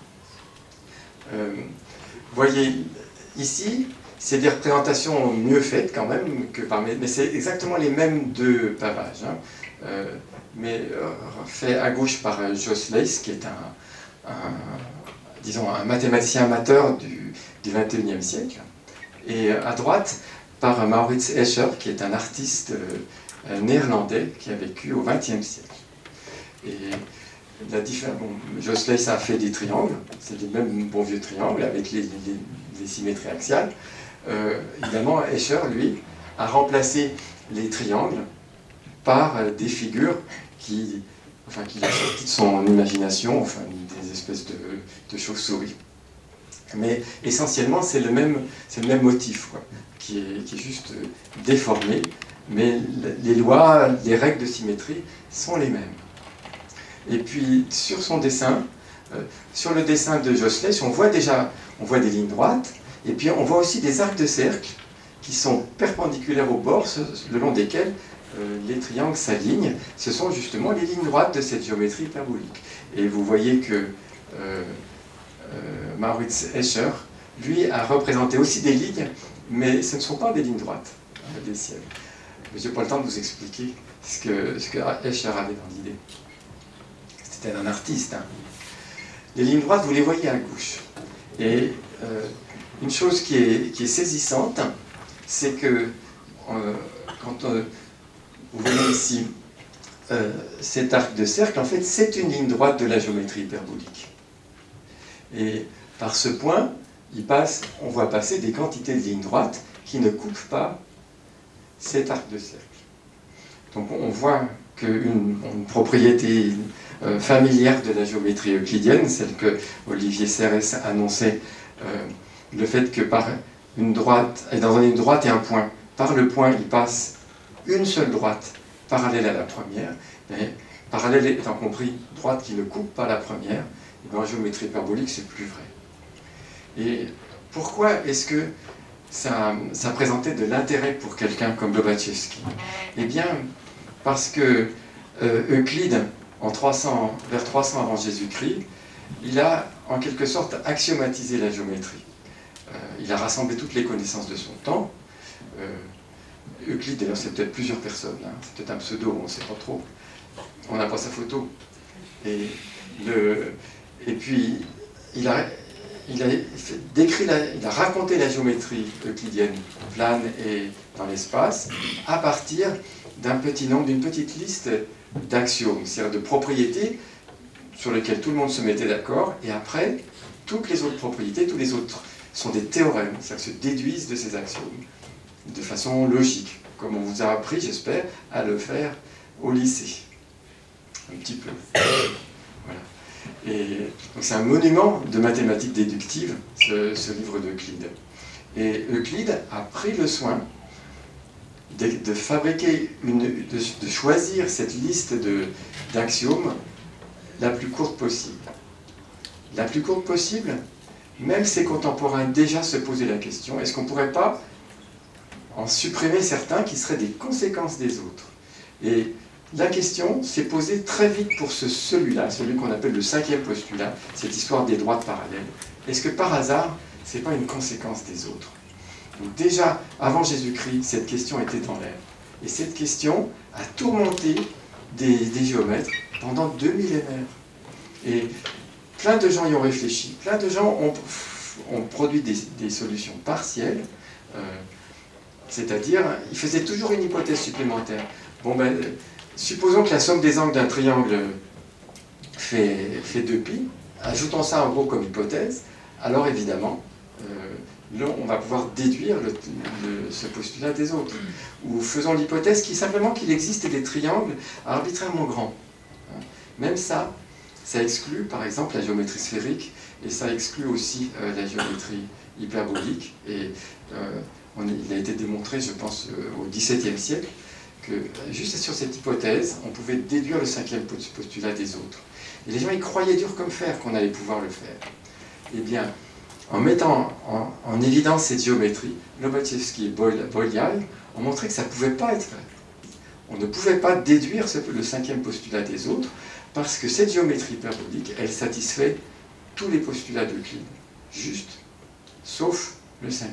Voyez, ici, c'est des représentations mieux faites quand même que par mais c'est exactement les mêmes deux pavages. Hein. Mais fait à gauche par Jos Leys, qui est disons, un mathématicien amateur du XXIe siècle. Et à droite, par Maurits Escher, qui est un artiste néerlandais qui a vécu au XXe siècle. Et la différence, Jos Leys a fait des triangles, c'est les mêmes bons vieux triangles avec les symétries axiales. Évidemment, Escher, lui, a remplacé les triangles par des figures qu'il a sorties de son imagination, enfin des espèces de chauves-souris. Mais essentiellement, c'est le même motif, quoi, qui est juste déformé, mais les lois, les règles de symétrie sont les mêmes. Et puis, sur son dessin, sur le dessin de Jos Leys, on voit des lignes droites, et puis on voit aussi des arcs de cercle qui sont perpendiculaires aux bords, le long desquels les triangles s'alignent. Ce sont justement les lignes droites de cette géométrie hyperbolique. Et vous voyez que Maurits Escher, lui, a représenté aussi des lignes, mais ce ne sont pas des lignes droites, des ciels. Mais je n'ai pas le temps de vous expliquer ce que Escher avait dans l'idée. C'était un artiste. Hein. Les lignes droites, vous les voyez à gauche. Et une chose qui est saisissante, c'est que quand vous voyez ici cet arc de cercle, en fait, c'est une ligne droite de la géométrie hyperbolique. Et par ce point, on voit passer des quantités de lignes droites qui ne coupent pas cet arc de cercle. Donc on voit qu'une propriété familière de la géométrie euclidienne, celle que Olivier Serres annonçait, le fait que par une droite, et dans une droite et un point, par le point il passe une seule droite parallèle à la première, mais parallèle étant compris droite qui ne coupe pas la première, et en géométrie hyperbolique c'est plus vrai. Et pourquoi est-ce que ça présentait de l'intérêt pour quelqu'un comme Lobachevsky? Eh bien, parce que Euclide, vers 300 avant Jésus-Christ, il a en quelque sorte axiomatisé la géométrie. Il a rassemblé toutes les connaissances de son temps. Euclide, d'ailleurs, c'est peut-être plusieurs personnes, hein. C'est peut-être un pseudo, on ne sait pas trop. On n'a pas sa photo. Et puis, il a raconté la géométrie euclidienne plane et dans l'espace à partir d'un petit nombre, d'une petite liste d'axiomes, c'est-à-dire de propriétés sur lesquelles tout le monde se mettait d'accord, et après, toutes les autres propriétés, tous les autres sont des théorèmes, c'est-à-dire se déduisent de ces axiomes de façon logique, comme on vous a appris, j'espère, à le faire au lycée. Un petit peu. Voilà. Et donc c'est un monument de mathématiques déductives, ce livre d'Euclide. Et Euclide a pris le soin de fabriquer, de choisir cette liste d'axiomes la plus courte possible. La plus courte possible, même ses contemporains déjà se posaient la question, est-ce qu'on ne pourrait pas en supprimer certains qui seraient des conséquences des autres? Et la question s'est posée très vite pour celui-là, celui qu'on appelle le 5e postulat, cette histoire des droites parallèles. Est-ce que par hasard, ce n'est pas une conséquence des autres? Donc déjà, avant Jésus-Christ, cette question était dans l'air. Et cette question a tourmenté des géomètres pendant 2 millénaires. Et plein de gens y ont réfléchi, plein de gens ont produit des solutions partielles, c'est-à-dire, ils faisaient toujours une hypothèse supplémentaire. Bon ben, supposons que la somme des angles d'un triangle fait 2π, ajoutons ça en gros comme hypothèse, alors évidemment, là, on va pouvoir déduire ce postulat des autres. Ou faisons l'hypothèse simplement qu'il existe des triangles arbitrairement grands. Même ça exclut par exemple la géométrie sphérique, et ça exclut aussi la géométrie hyperbolique. Et il a été démontré, je pense, au XVIIe siècle, que juste sur cette hypothèse, on pouvait déduire le 5e postulat des autres. Et les gens y croyaient dur comme fer qu'on allait pouvoir le faire. Eh bien, en mettant en évidence cette géométrie, Lobachevsky et Bolyai ont montré que ça ne pouvait pas être vrai. On ne pouvait pas déduire le 5e postulat des autres, parce que cette géométrie hyperbolique, elle satisfait tous les postulats d'Euclide, juste, sauf le 5e.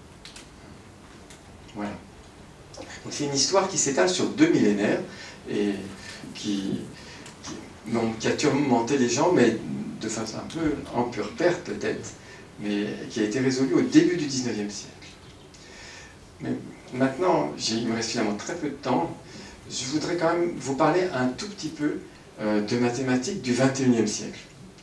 Voilà. Donc c'est une histoire qui s'étale sur 2 millénaires et qui a tourmenté les gens, mais de façon un peu en pure perte peut-être, mais qui a été résolue au début du XIXe siècle. Mais maintenant, il me reste finalement très peu de temps, je voudrais quand même vous parler un tout petit peu de mathématiques du XXIe siècle,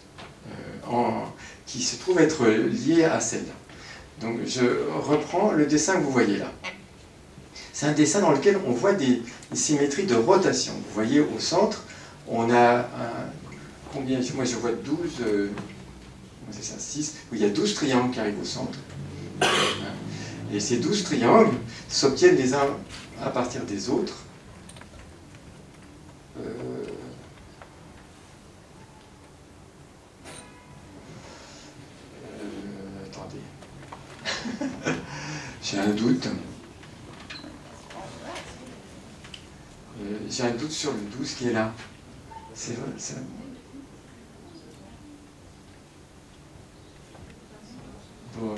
qui se trouve être liées à celle-là. Donc je reprends le dessin que vous voyez là. C'est un dessin dans lequel on voit des symétries de rotation. Vous voyez au centre, on a combien? Moi je vois 12, c'est ça, 6, oui, il y a 12 triangles qui arrivent au centre. Et ces 12 triangles s'obtiennent les uns à partir des autres. Attendez. J'ai un doute. J'ai un doute sur le 12 qui est là. C'est vrai, c'est... Bon,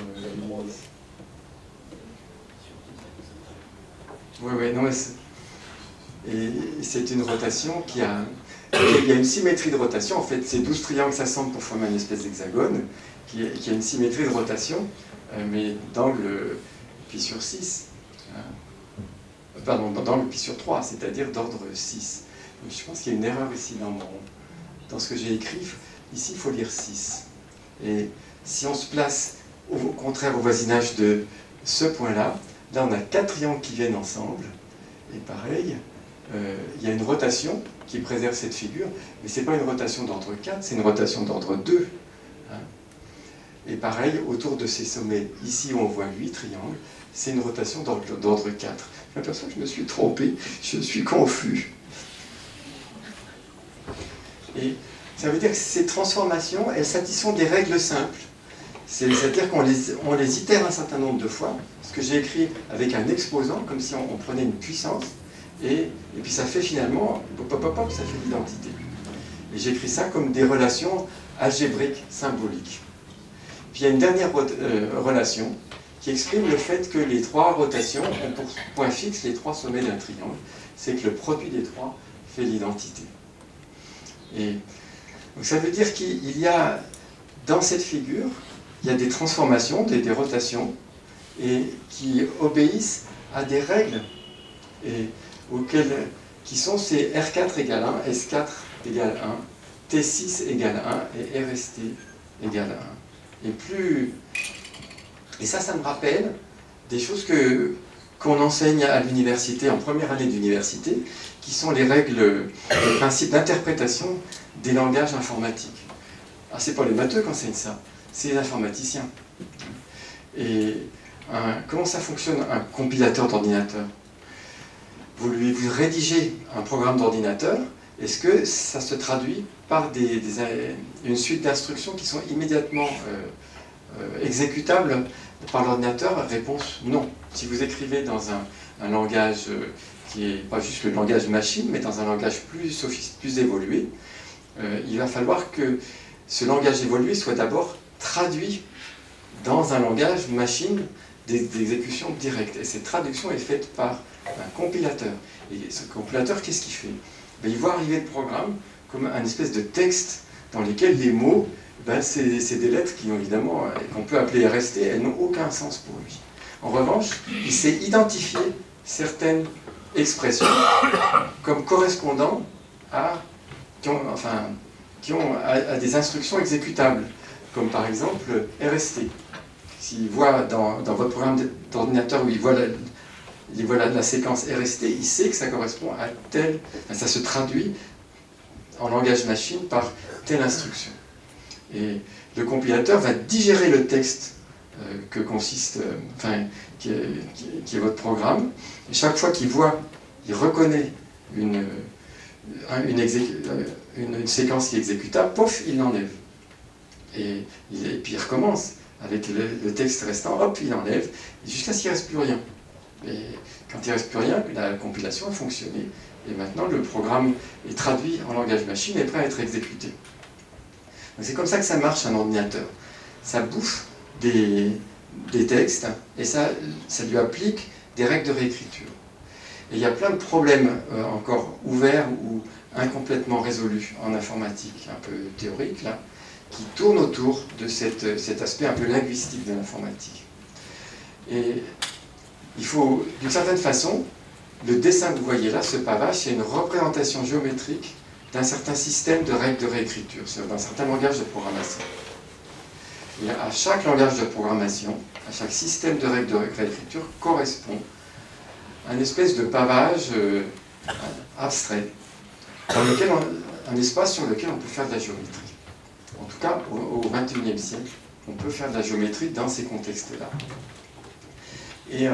oui, non, mais c'est une rotation qui a... Il y a une symétrie de rotation. En fait, ces 12 triangles s'assemblent pour former une espèce d'hexagone qui a une symétrie de rotation, mais d'angle pi sur 6. Pardon, d'angle pi sur 3, c'est-à-dire d'ordre 6. Donc, je pense qu'il y a une erreur ici dans ce que j'ai écrit. Ici, il faut lire 6. Et si on se place au contraire au voisinage de ce point-là, là on a 4 triangles qui viennent ensemble. Et pareil, il y a une rotation qui préserve cette figure, mais ce n'est pas une rotation d'ordre 4, c'est une rotation d'ordre 2. Et pareil, autour de ces sommets, ici où on voit 8 triangles, c'est une rotation d'ordre 4. Je m'aperçois que je me suis trompé, je suis confus. Et ça veut dire que ces transformations, elles satisfont des règles simples. C'est-à-dire qu'on les itère un certain nombre de fois, ce que j'ai écrit avec un exposant, comme si on prenait une puissance, et puis ça fait finalement, ça fait l'identité. Et j'écris ça comme des relations algébriques symboliques. Puis il y a une dernière relation qui exprime le fait que les trois rotations ont pour point fixe les trois sommets d'un triangle. C'est que le produit des trois fait l'identité. Et donc ça veut dire qu'il y a, dans cette figure, il y a des transformations, des rotations, et qui obéissent à des règles qui sont ces R4 égale 1, S4 égale 1, T6 égale 1 et RST égale 1. Et ça me rappelle des choses qu'on enseigne à l'université, en première année d'université, qui sont les règles, les principes d'interprétation des langages informatiques. Alors, c'est pas les matheux qui enseignent ça, c'est les informaticiens. Et comment ça fonctionne un compilateur d'ordinateur? Vous rédigez un programme d'ordinateur, est-ce que ça se traduit par une suite d'instructions qui sont immédiatement exécutables par l'ordinateur? Réponse non. Si vous écrivez dans un langage qui n'est pas juste le langage machine, mais dans un langage plus évolué, il va falloir que ce langage évolué soit d'abord traduit dans un langage machine d'exécution directe. Et cette traduction est faite par un compilateur. Et ce compilateur, qu'est-ce qu'il fait? Il voit arriver le programme comme un espèce de texte dans lequel les mots, c'est des lettres qui ont évidemment, qu'on peut appeler RST, elles n'ont aucun sens pour lui. En revanche, il sait identifier certaines expressions comme correspondant à des instructions exécutables, comme par exemple RST. S'il voit dans votre programme d'ordinateur où il voit la séquence RST, il sait que ça correspond à telle... ça se traduit en langage machine par telle instruction. Et le compilateur va digérer le texte qui est votre programme. Et chaque fois qu'il reconnaît une séquence qui est exécutable, pof, il l'enlève. Et puis il recommence. Avec le texte restant, hop, il enlève, jusqu'à ce qu'il ne reste plus rien. Et quand il ne reste plus rien, la compilation a fonctionné, et maintenant le programme est traduit en langage machine et prêt à être exécuté. C'est comme ça que ça marche un ordinateur. Ça bouffe des textes, et ça lui applique des règles de réécriture. Et il y a plein de problèmes encore ouverts ou incomplètement résolus en informatique, un peu théorique, là, qui tourne autour de cet aspect un peu linguistique de l'informatique. Et il faut, d'une certaine façon, le dessin que vous voyez là, ce pavage, c'est une représentation géométrique d'un certain système de règles de réécriture, c'est-à-dire d'un certain langage de programmation. Et à chaque langage de programmation, à chaque système de règles de réécriture, correspond un espèce de pavage abstrait, un espace sur lequel on peut faire de la géométrie. En tout cas, au XXIe siècle, on peut faire de la géométrie dans ces contextes-là. Et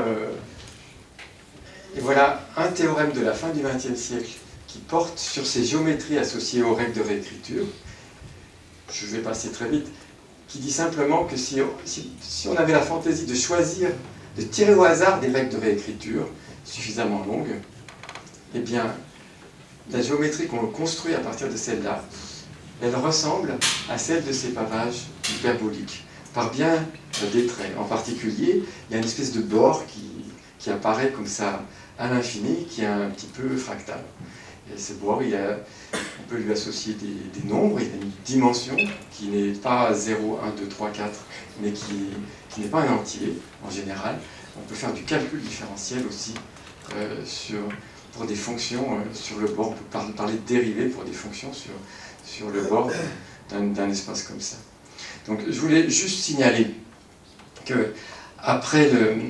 voilà un théorème de la fin du XXe siècle qui porte sur ces géométries associées aux règles de réécriture. Je vais passer très vite, qui dit simplement que si on avait la fantaisie de choisir, de tirer au hasard des règles de réécriture suffisamment longues, eh bien, la géométrie qu'on construit à partir de celle-là, elle ressemble à celle de ces pavages hyperboliques, par bien des traits. En particulier, il y a une espèce de bord qui apparaît comme ça à l'infini, qui est un petit peu fractal. Et ce bord, on peut lui associer des nombres, il y a une dimension qui n'est pas 0, 1, 2, 3, 4, mais qui n'est pas un entier, en général. On peut faire du calcul différentiel aussi pour des fonctions sur le bord. On peut parler de dérivées pour des fonctions sur le bord d'un espace comme ça. Donc je voulais juste signaler que après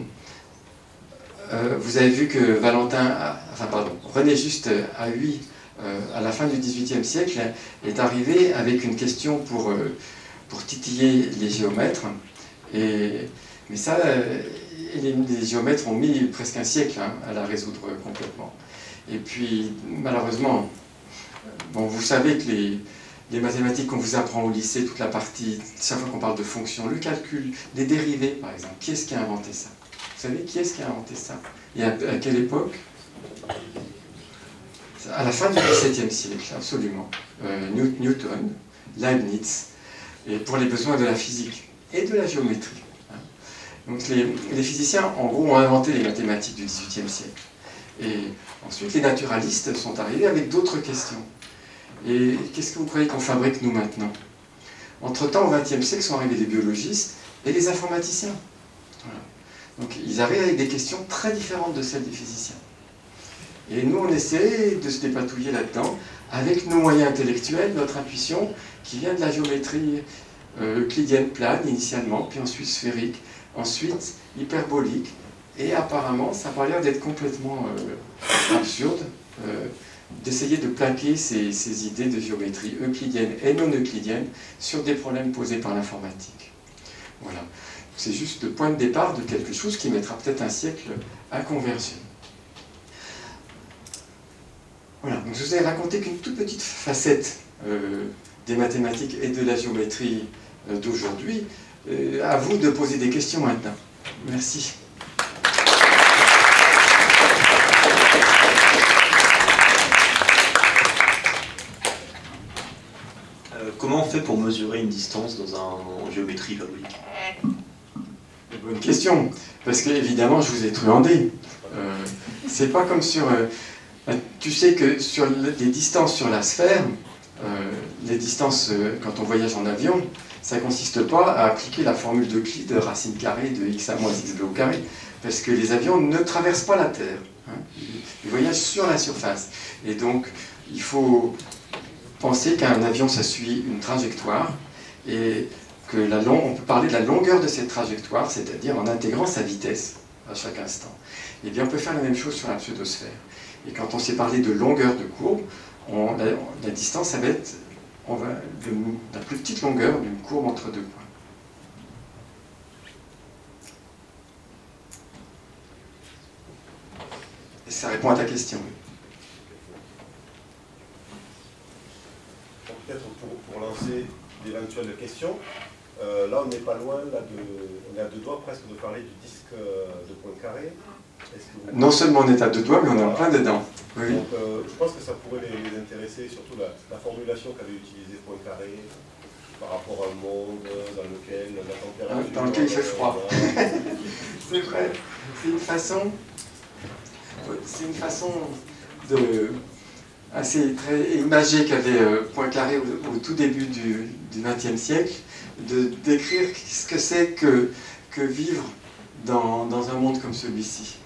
vous avez vu que René Juste à Huy, à la fin du XVIIIe siècle, est arrivé avec une question pour titiller les géomètres. Mais ça, les géomètres ont mis presque un siècle à la résoudre complètement. Et puis, malheureusement, vous savez que les mathématiques qu'on vous apprend au lycée, toute la partie, chaque fois qu'on parle de fonctions, le calcul, les dérivés par exemple, qui est-ce qui a inventé ça? Vous savez qui est-ce qui a inventé ça? Et à quelle époque? à la fin du XVIIe siècle, absolument. Newton, Leibniz, et pour les besoins de la physique et de la géométrie. Donc les physiciens, en gros, ont inventé les mathématiques du XVIIIe siècle. Et ensuite, les naturalistes sont arrivés avec d'autres questions. Et qu'est-ce que vous croyez qu'on fabrique, nous, maintenant? Entre-temps, au XXe siècle, sont arrivés les biologistes et les informaticiens. Voilà. Donc, ils arrivent avec des questions très différentes de celles des physiciens. Et nous, on essaie de se dépatouiller là-dedans, avec nos moyens intellectuels, notre intuition, qui vient de la géométrie euclidienne plane, initialement, puis ensuite sphérique, ensuite hyperbolique, et apparemment, ça n'a pas l'air d'être complètement absurde d'essayer de plaquer ces idées de géométrie euclidienne et non euclidienne sur des problèmes posés par l'informatique. Voilà. C'est juste le point de départ de quelque chose qui mettra peut-être un siècle à converger. Voilà, donc je vous ai raconté qu'une toute petite facette des mathématiques et de la géométrie d'aujourd'hui. À vous de poser des questions maintenant. Merci. Comment on fait pour mesurer une distance en géométrie hyperbolique? Bonne question, parce qu'évidemment je vous ai truandé. C'est pas comme sur... tu sais que sur les distances sur la sphère, les distances quand on voyage en avion, ça ne consiste pas à appliquer la formule d'Euclide, racine carrée de x à moins xb au carré, parce que les avions ne traversent pas la Terre. Hein. Ils voyagent sur la surface. Et donc, il faut penser qu'un avion, ça suit une trajectoire, et que on peut parler de la longueur de cette trajectoire, c'est-à-dire en intégrant sa vitesse à chaque instant. Et bien, on peut faire la même chose sur la pseudosphère. Et quand on sait parler de longueur de courbe, la distance, ça va être la plus petite longueur d'une courbe entre deux points. Et ça répond à ta question. Peut-être pour lancer d'éventuelles questions, là on n'est pas loin, on est à deux doigts presque de parler du disque de Poincaré. Non seulement on est à deux doigts, mais on est en plein dedans. Oui. Donc je pense que ça pourrait les intéresser, surtout la formulation qu'avait utilisée Poincaré par rapport à un monde dans lequel la température... Dans lequel il fait froid. C'est vrai. C'est une façon de... assez très imagée qu'avait Poincaré au tout début du XXe siècle, de décrire ce que c'est que vivre dans un monde comme celui-ci.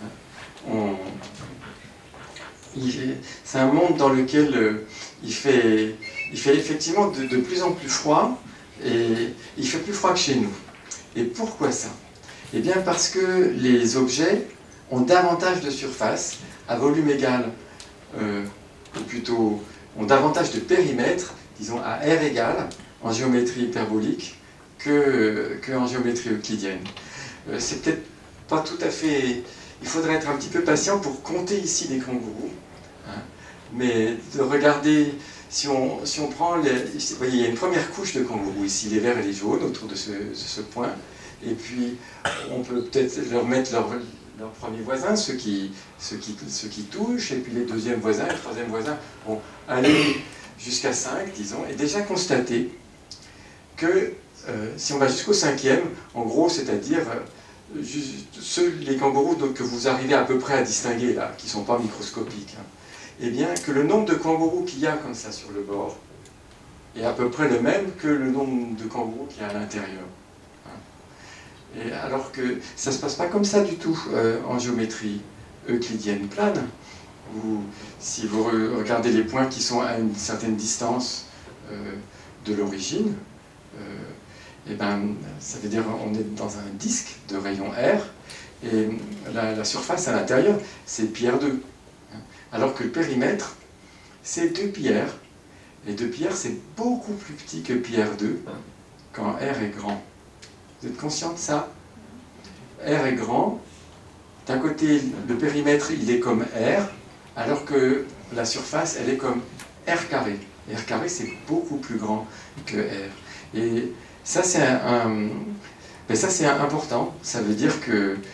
C'est un monde dans lequel il fait effectivement de plus en plus froid, et il fait plus froid que chez nous. Et pourquoi ça? Eh bien parce que les objets ont davantage de surface à volume égal, ou plutôt ont davantage de périmètre, disons à R égal, en géométrie hyperbolique, qu'en géométrie euclidienne. C'est peut-être pas tout à fait... Il faudrait être un petit peu patient pour compter ici les kangourous, hein, mais de regarder, si on prend... Vous voyez, il y a une première couche de kangourous ici, les verts et les jaunes, autour de ce point, et puis on peut peut-être leur mettre leurs premiers voisins, ceux qui touchent, et puis les deuxièmes voisins, les troisièmes voisins vont aller jusqu'à 5, disons, et déjà constater que si on va jusqu'au 5e, en gros, c'est-à-dire les kangourous que vous arrivez à peu près à distinguer là, qui ne sont pas microscopiques, hein, eh bien que le nombre de kangourous qu'il y a comme ça sur le bord est à peu près le même que le nombre de kangourous qu'il y a à l'intérieur. Hein. Et alors que ça ne se passe pas comme ça du tout en géométrie euclidienne plane, où si vous regardez les points qui sont à une certaine distance de l'origine, et ben, ça veut dire qu'on est dans un disque de rayon R, et la surface à l'intérieur, c'est πr2. Alors que le périmètre, c'est 2πr. Et 2πr, c'est beaucoup plus petit que πr2 quand R est grand. Vous êtes conscient de ça? R est grand. D'un côté, le périmètre, il est comme R, alors que la surface, elle est comme R carré. Et R carré, c'est beaucoup plus grand que R. Et ça, c'est important. Ça veut dire que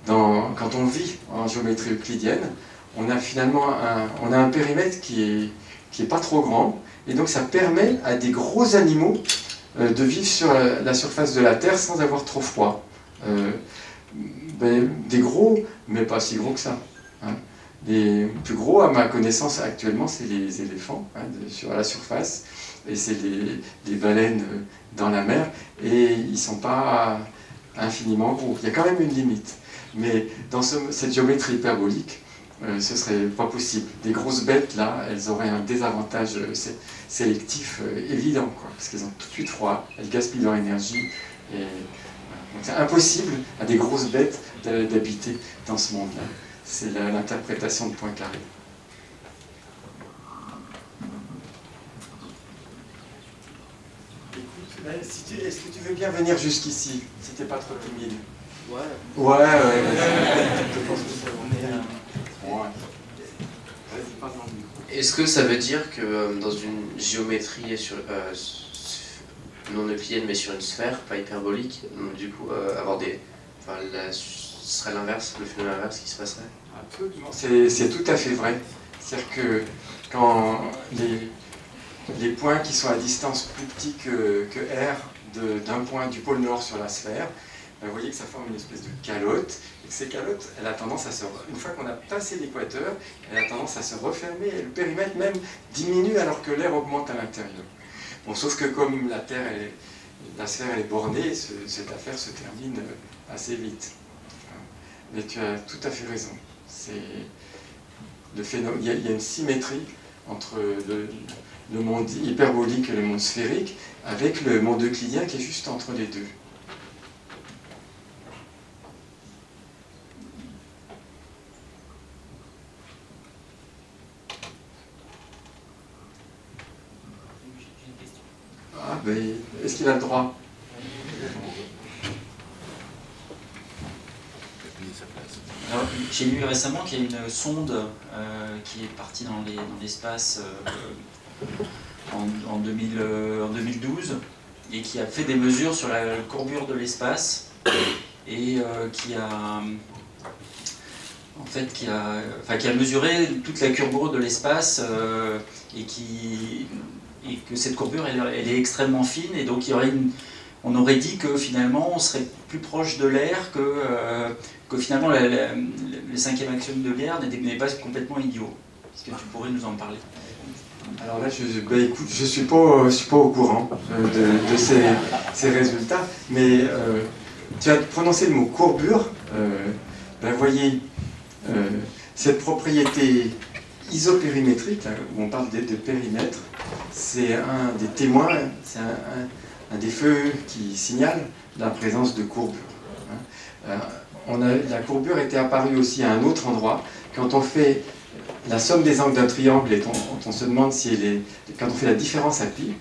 quand on vit en géométrie euclidienne, on a finalement un périmètre qui est pas trop grand, et donc ça permet à des gros animaux de vivre sur la surface de la Terre sans avoir trop froid. Des gros, mais pas si gros que ça. Hein. Les plus gros, à ma connaissance actuellement, c'est les éléphants sur la surface, et c'est les baleines dans la mer, et ils ne sont pas infiniment gros. Il y a quand même une limite. Mais dans cette géométrie hyperbolique, ce ne serait pas possible. Des grosses bêtes, là, elles auraient un désavantage sélectif évident, quoi, parce qu'elles ont tout de suite froid, elles gaspillent leur énergie. Et, voilà. Donc c'est impossible à des grosses bêtes d'habiter dans ce monde-là. C'est l'interprétation de Poincaré. Écoute, est-ce que tu veux bien venir jusqu'ici, si t'es pas trop timide? Ouais. Je pense que ça va venir. Est-ce que ça veut dire que dans une géométrie non euclidienne mais sur une sphère, pas hyperbolique, donc du coup avoir des... Enfin, ce serait l'inverse, le phénomène inverse qui se passerait? Absolument, c'est tout à fait vrai. C'est-à-dire que quand les points qui sont à distance plus petits que R d'un point du pôle nord sur la sphère, vous voyez que ça forme une espèce de calotte, et que ces calottes, elle a tendance à une fois qu'on a passé l'équateur, elle a tendance à se refermer, et le périmètre même diminue alors que l'air augmente à l'intérieur. Bon, sauf que comme la sphère elle est bornée, cette affaire se termine assez vite. Mais tu as tout à fait raison. Il y a une symétrie entre le monde hyperbolique et le monde sphérique, avec le monde euclidien qui est juste entre les deux. Est-ce qu'il a le droit? J'ai lu récemment qu'il y a une sonde qui est partie dans l'espace en 2012 et qui a fait des mesures sur la courbure de l'espace et qui a mesuré toute la courbure de l'espace et que cette courbure elle est extrêmement fine, et donc on aurait dit que finalement on serait plus proche de l'air, que finalement le cinquième axiome de l'air n'est pas complètement idiot. Est-ce que tu pourrais nous en parler? Alors là, écoute, je ne suis pas au courant de ces résultats, mais tu as prononcé le mot courbure. Vous voyez, cette propriété isopérimétrique, là, où on parle de périmètre, c'est un des témoins, c'est un des feux qui signale la présence de courbure. La courbure était apparue aussi à un autre endroit. Quand on fait la somme des angles d'un triangle et on se demande si quand on fait la différence à pi,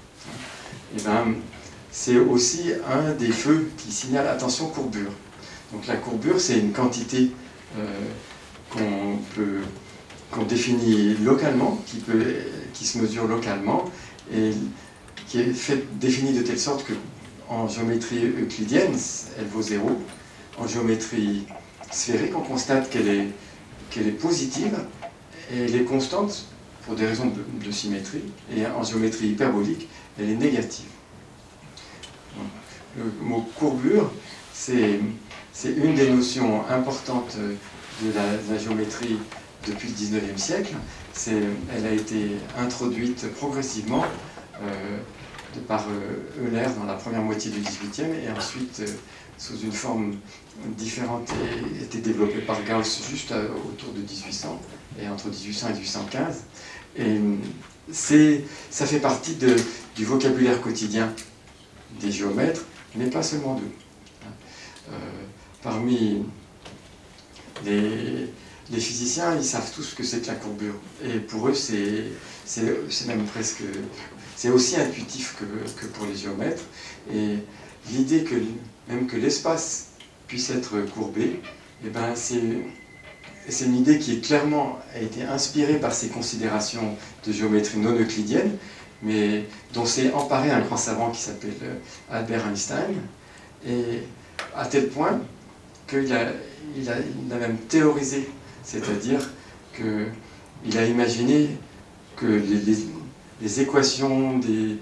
c'est aussi un des feux qui signale attention courbure. Donc la courbure, c'est une quantité qu'on définit localement, qui se mesure localement, et qui est définie de telle sorte qu'en géométrie euclidienne, elle vaut 0. En géométrie sphérique, on constate qu'elle est positive, et elle est constante pour des raisons de symétrie, et en géométrie hyperbolique, elle est négative. Le mot courbure, c'est une des notions importantes de la géométrie depuis le 19e siècle. Elle a été introduite progressivement par Euler dans la première moitié du 18e, et ensuite, sous une forme différente, a été développée par Gauss juste autour de 1800, et entre 1800 et 1815. Et ça fait partie du vocabulaire quotidien des géomètres, mais pas seulement d'eux. Parmi les physiciens, ils savent tous ce que c'est que la courbure. Et pour eux, c'est même presque... C'est aussi intuitif que pour les géomètres. Et l'idée même que l'espace puisse être courbé, c'est une idée qui a été inspirée par ces considérations de géométrie non euclidienne, mais dont s'est emparé un grand savant qui s'appelle Albert Einstein, et à tel point qu'il a même théorisé, c'est-à-dire qu'il a imaginé que les équations de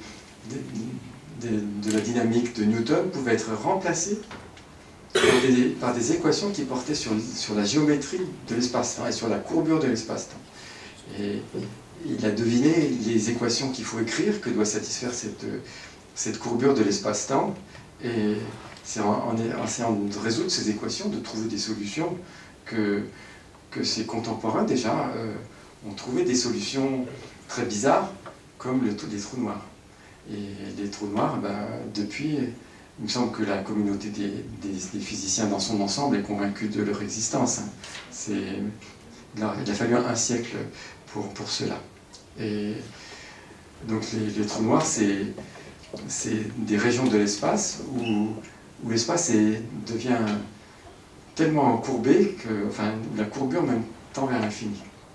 la dynamique de Newton pouvaient être remplacées par des équations qui portaient sur la géométrie de l'espace-temps et sur la courbure de l'espace-temps. Et il a deviné les équations qu'il faut écrire, que doit satisfaire cette courbure de l'espace-temps, et c'est en essayant de résoudre ces équations, de trouver des solutions, que ses contemporains déjà ont trouvé des solutions très bizarres, comme les trous noirs. Et les trous noirs, depuis, il me semble que la communauté des physiciens dans son ensemble est convaincue de leur existence. Il a fallu un siècle pour cela. Et donc les trous noirs, c'est des régions de l'espace où l'espace devient tellement courbé que la courbure même tend vers l'infini.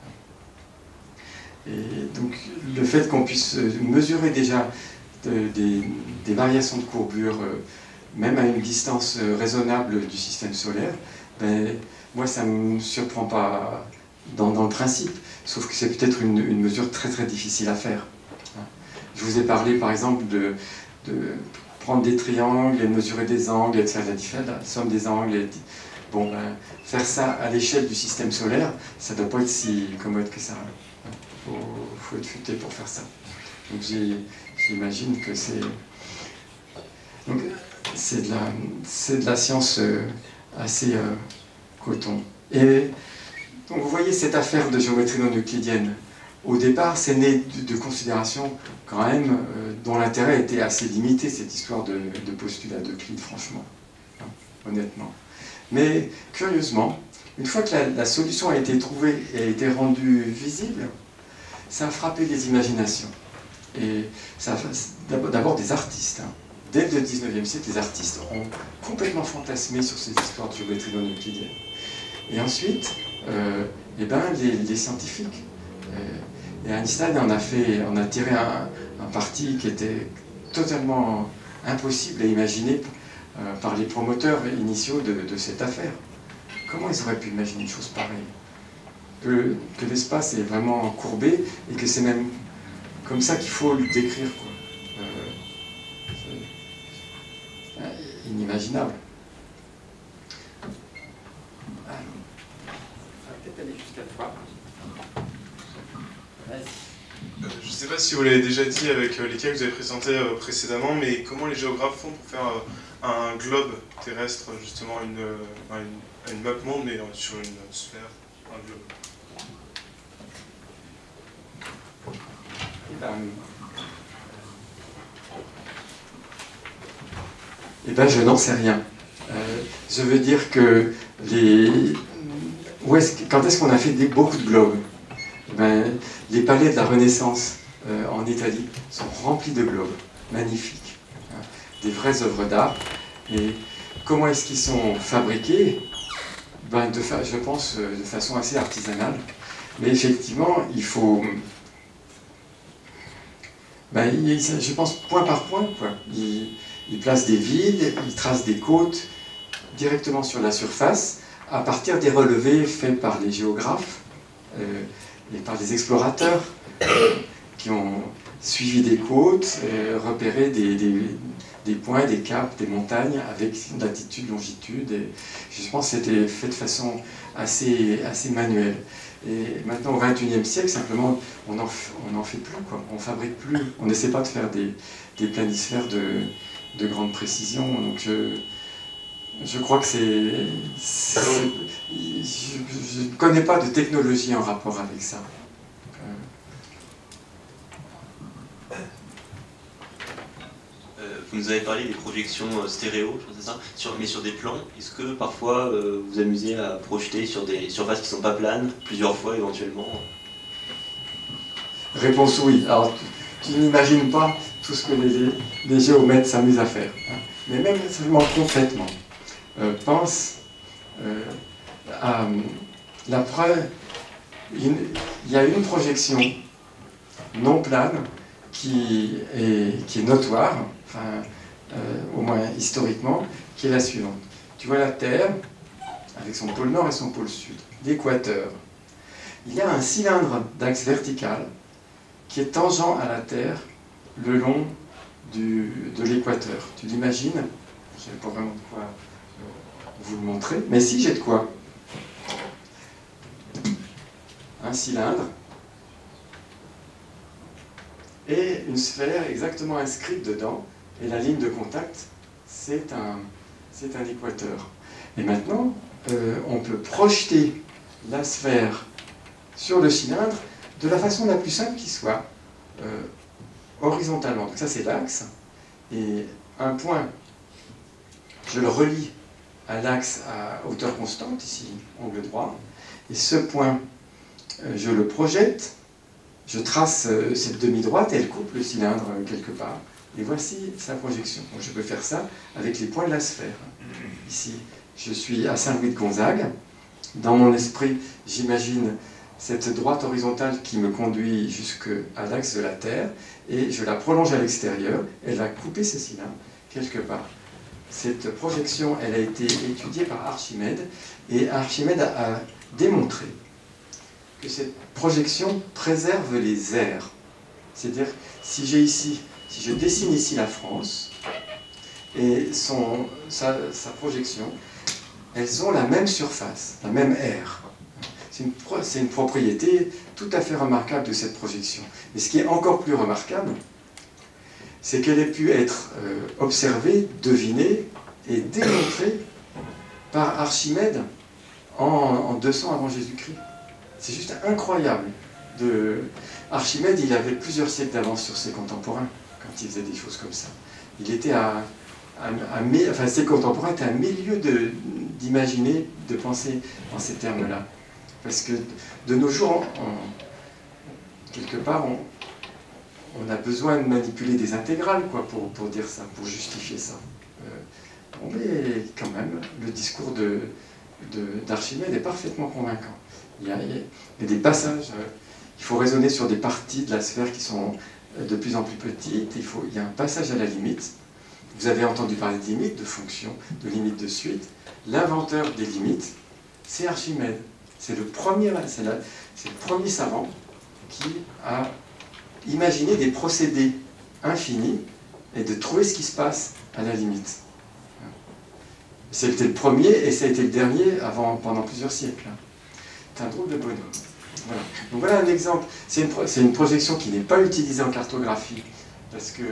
Et donc le fait qu'on puisse mesurer déjà des variations de courbure, même à une distance raisonnable du système solaire, moi ça ne me surprend pas dans le principe, sauf que c'est peut-être une mesure très très difficile à faire. Je vous ai parlé par exemple de prendre des triangles et mesurer des angles et de faire la somme des angles. Faire ça à l'échelle du système solaire, ça ne doit pas être si commode que ça. Faut être futé pour faire ça. Donc j'imagine que c'est de la science assez coton. Et donc vous voyez cette affaire de géométrie non euclidienne. Au départ, c'est né de considérations quand même dont l'intérêt était assez limité, cette histoire de postulat d'Euclide, franchement, honnêtement. Mais curieusement, une fois que la solution a été trouvée et a été rendue visible, ça a frappé les imaginations. Et d'abord des artistes. Dès le 19e siècle, les artistes ont complètement fantasmé sur ces histoires de géométrie non euclidienne. Et ensuite, les scientifiques. Et Einstein en a tiré un parti qui était totalement impossible à imaginer par les promoteurs initiaux de cette affaire. Comment ils auraient pu imaginer une chose pareille? Que l'espace est vraiment courbé et que c'est même comme ça qu'il faut le décrire, quoi. C'est inimaginable. Alors, ça va peut-être aller jusqu'à toi. Je ne sais pas si vous l'avez déjà dit avec les cas que vous avez présentés précédemment, mais comment les géographes font pour faire un globe terrestre, justement, une map monde, mais sur une sphère, un globe? Je n'en sais rien. Je veux dire que quand est-ce qu'on a fait beaucoup de globes? Les palais de la Renaissance en Italie sont remplis de globes, magnifiques, des vraies œuvres d'art. Et comment est-ce qu'ils sont fabriqués? Je pense de façon assez artisanale. Mais effectivement, il faut... je pense point par point, quoi. Il place des villes, il trace des côtes directement sur la surface à partir des relevés faits par les géographes et par les explorateurs qui ont suivi des côtes, repéré des points, des caps, des montagnes avec latitude, longitude. Et je pense que c'était fait de façon assez manuelle. Et maintenant, au XXIe siècle, simplement, on n'en fait plus, quoi. On fabrique plus, on n'essaie pas de faire des planisphères de grande précision. Donc je crois que je ne connais pas de technologie en rapport avec ça. Vous nous avez parlé des projections stéréo, je pense c'est ça, mais sur des plans. Est-ce que parfois vous vous amusez à projeter sur des surfaces qui ne sont pas planes, plusieurs fois éventuellement? Réponse oui. Alors, tu n'imagines pas tout ce que les géomètres s'amusent à faire. Hein. Mais même seulement concrètement, pense à la preuve. Il y a une projection non plane qui est notoire, enfin, au moins historiquement, qui est la suivante. Tu vois la Terre, avec son pôle nord et son pôle sud, l'équateur. Il y a un cylindre d'axe vertical qui est tangent à la Terre le long de l'équateur. Tu l'imagines? Je n'ai pas vraiment de quoi vous le montrer, mais si, j'ai de quoi. Un cylindre et une sphère exactement inscrite dedans, et la ligne de contact, c'est un équateur. Et maintenant, on peut projeter la sphère sur le cylindre de la façon la plus simple qui soit, horizontalement. Donc ça, c'est l'axe, et un point, je le relie à l'axe à hauteur constante, ici, angle droit, et ce point, je le projette, je trace cette demi-droite et elle coupe le cylindre quelque part. Et voici sa projection. Donc je peux faire ça avec les points de la sphère. Ici, je suis à Saint-Louis-de-Gonzague. Dans mon esprit, j'imagine cette droite horizontale qui me conduit jusqu'à l'axe de la Terre, et je la prolonge à l'extérieur. Elle va couper ce cylindre quelque part. Cette projection, elle a été étudiée par Archimède, et Archimède a démontré que cette projection préserve les airs. C'est-à-dire, si je dessine ici la France, et sa projection, elles ont la même surface, la même aire. C'est une propriété tout à fait remarquable de cette projection. Mais ce qui est encore plus remarquable, c'est qu'elle ait pu être observée, devinée et démontrée par Archimède en 200 avant Jésus-Christ. C'est juste incroyable. Archimède, il avait plusieurs siècles d'avance sur ses contemporains quand il faisait des choses comme ça. Il était ses contemporains étaient à milieu d'imaginer, de penser en ces termes-là. Parce que de nos jours, quelque part, on a besoin de manipuler des intégrales pour dire ça, pour justifier ça. Mais quand même, le discours d'Archimède est parfaitement convaincant. Il y a des passages, il faut raisonner sur des parties de la sphère qui sont de plus en plus petites, il y a un passage à la limite. Vous avez entendu parler de limites, de fonctions, de limites de suite. L'inventeur des limites, c'est Archimède. C'est le premier savant qui a imaginé des procédés infinis et de trouver ce qui se passe à la limite. C'était le premier et ça a été le dernier pendant plusieurs siècles. C'est un drôle de bonhomme. Voilà. Donc voilà un exemple. C'est une projection qui n'est pas utilisée en cartographie parce que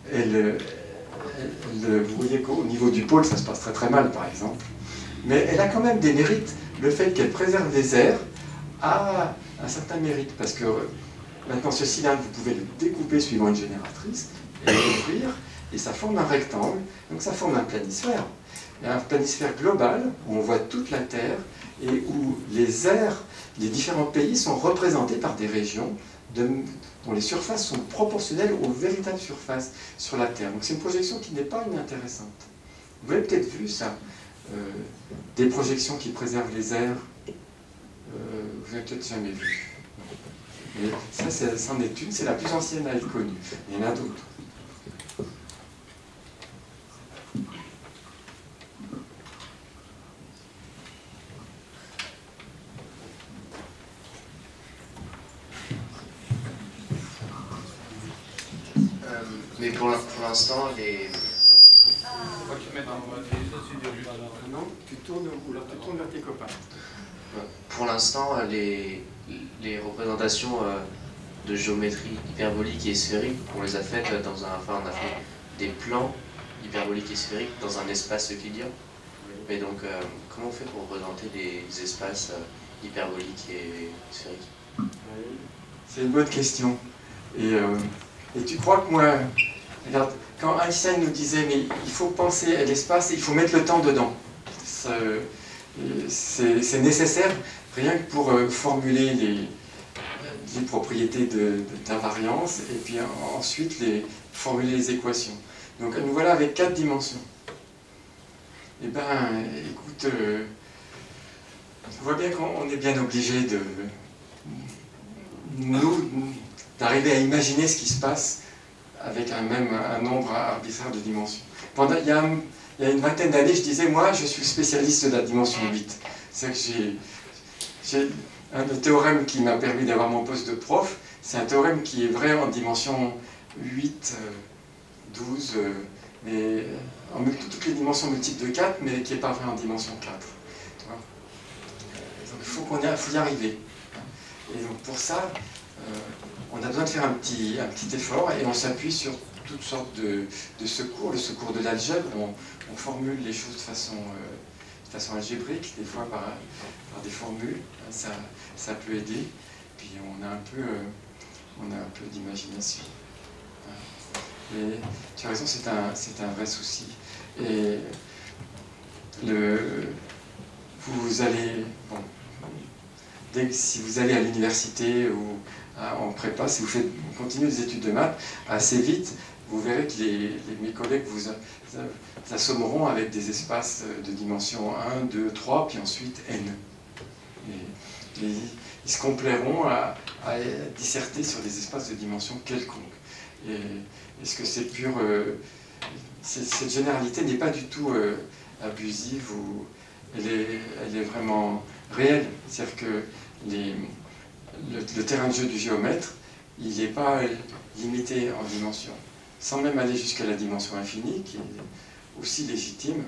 vous voyez qu'au niveau du pôle, ça se passe très très mal, par exemple. Mais elle a quand même des mérites. Le fait qu'elle préserve les airs a un certain mérite, parce que maintenant, ce cylindre, vous pouvez le découper suivant une génératrice, et l'ouvrir, et ça forme un rectangle, donc ça forme un planisphère. Il y a un planisphère global, où on voit toute la Terre, et où les airs des différents pays sont représentés par des régions dont les surfaces sont proportionnelles aux véritables surfaces sur la Terre. Donc c'est une projection qui n'est pas inintéressante. Vous avez peut-être vu ça, des projections qui préservent les airs, vous n'avez peut-être jamais vu. Mais ça, c'en est une, c'est la plus ancienne à être connue. Il y en a d'autres. Mais pour l'instant, Non, tu tournes vers tes copains. Pour l'instant, les représentations de géométrie hyperbolique et sphérique, on les a faites on a fait des plans hyperboliques et sphériques dans un espace euclidien. Mais donc, comment on fait pour représenter des espaces hyperboliques et sphériques? C'est une bonne question. Et tu crois que moi, regarde, quand Einstein nous disait mais il faut penser à l'espace, il faut mettre le temps dedans. C'est nécessaire rien que pour formuler les propriétés d'invariance et puis ensuite formuler les équations. Donc nous voilà avec 4 dimensions. Eh bien, écoute, on voit bien qu'on est bien obligé d'arriver à imaginer ce qui se passe avec un nombre arbitraire de dimensions. Il y a une vingtaine d'années, je disais, moi, je suis spécialiste de la dimension 8. C'est-à-dire que j'ai un des théorèmes qui m'a permis d'avoir mon poste de prof, c'est un théorème qui est vrai en dimension 8, 12, mais en toutes les dimensions multiples de 4, mais qui n'est pas vrai en dimension 4. Tu vois, donc il faut y arriver. Et donc pour ça, on a besoin de faire un petit effort et on s'appuie sur toutes sortes de secours. Le secours de l'algèbre, on formule les choses de façon algébrique, des fois par des formules, ça peut aider. Puis on a un peu d'imagination. Et tu as raison, c'est un vrai souci. Et vous allez, si vous allez à l'université ou en prépa, si vous continuez les études de maths, assez vite, vous verrez que mes collègues vous assommeront avec des espaces de dimension 1, 2, 3, puis ensuite n. Et ils se complairont à disserter sur des espaces de dimension quelconque. Et est-ce que c'est pur... cette généralité n'est pas du tout abusive, ou elle est vraiment réelle. C'est-à-dire que le terrain de jeu du géomètre, il n'est pas limité en dimension. Sans même aller jusqu'à la dimension infinie, qui est aussi légitime,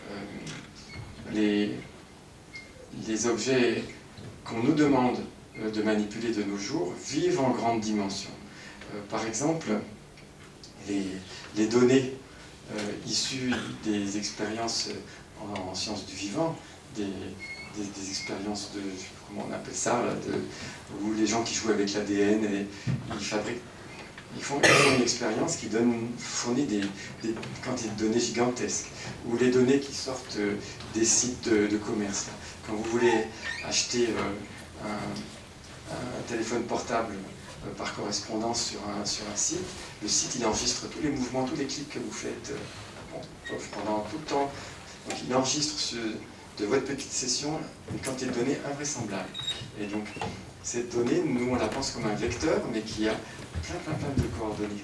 les objets qu'on nous demande de manipuler de nos jours vivent en grande dimension. Par exemple, les données issues des expériences en sciences du vivant, des expériences de, comment on appelle ça, là, où les gens qui jouent avec l'ADN, et ils font une expérience qui fournit des quantités de données gigantesques, ou les données qui sortent des sites de commerce. Quand vous voulez acheter un téléphone portable par correspondance sur un site, le site il enregistre tous les mouvements, tous les clics que vous faites pendant tout le temps. Donc il enregistre de votre petite session une quantité de données invraisemblable. Et donc cette donnée, nous on la pense comme un vecteur, mais qui a plein de coordonnées.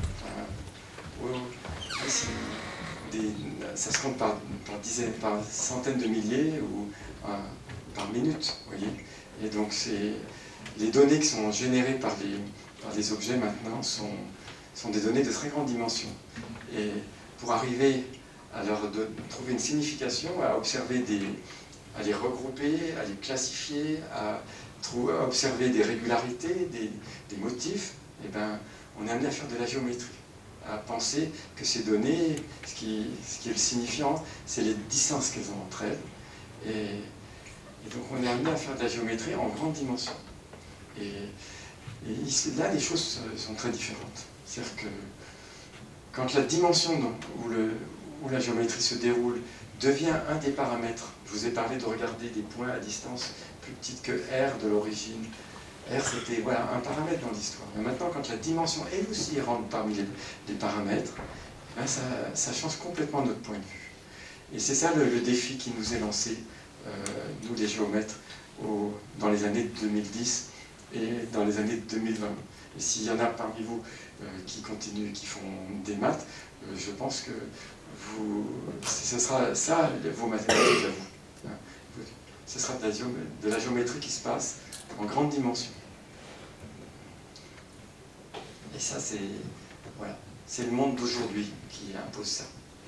Ça se compte par dizaines, par centaines de milliers ou par minute, vous voyez. Et donc les données qui sont générées par les objets maintenant sont des données de très grande dimension. Et pour arriver à trouver une signification, à observer à les regrouper, à les classifier, à observer des régularités, des motifs, et ben, on est amené à faire de la géométrie, à penser que ces données, ce qui est le signifiant, c'est les distances qu'elles ont entre elles. Et donc on est amené à faire de la géométrie en grande dimension. Et là, les choses sont très différentes. C'est-à-dire que quand la dimension où la géométrie se déroule devient un des paramètres, je vous ai parlé de regarder des points à distance plus petites que R de l'origine. R, c'était un paramètre dans l'histoire. Mais maintenant, quand la dimension, elle aussi, rentre parmi les paramètres, ben ça change complètement notre point de vue. Et c'est ça le défi qui nous est lancé, nous les géomètres, dans les années 2010 et dans les années 2020. Et s'il y en a parmi vous qui continuent, qui font des maths, je pense que ce sera ça, vos mathématiques à vous. Ce sera de la géométrie qui se passe en grande dimension. Et ça, c'est le monde d'aujourd'hui qui impose ça.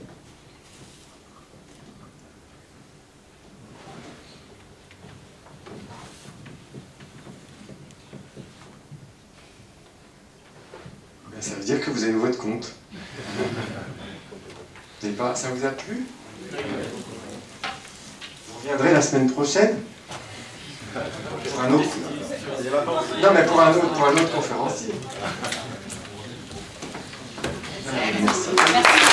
Ben, ça veut dire que vous avez votre compte. Ça vous a plu? Vous reviendrez la semaine prochaine pour un autre. Non, mais pour un autre conférencier. Merci.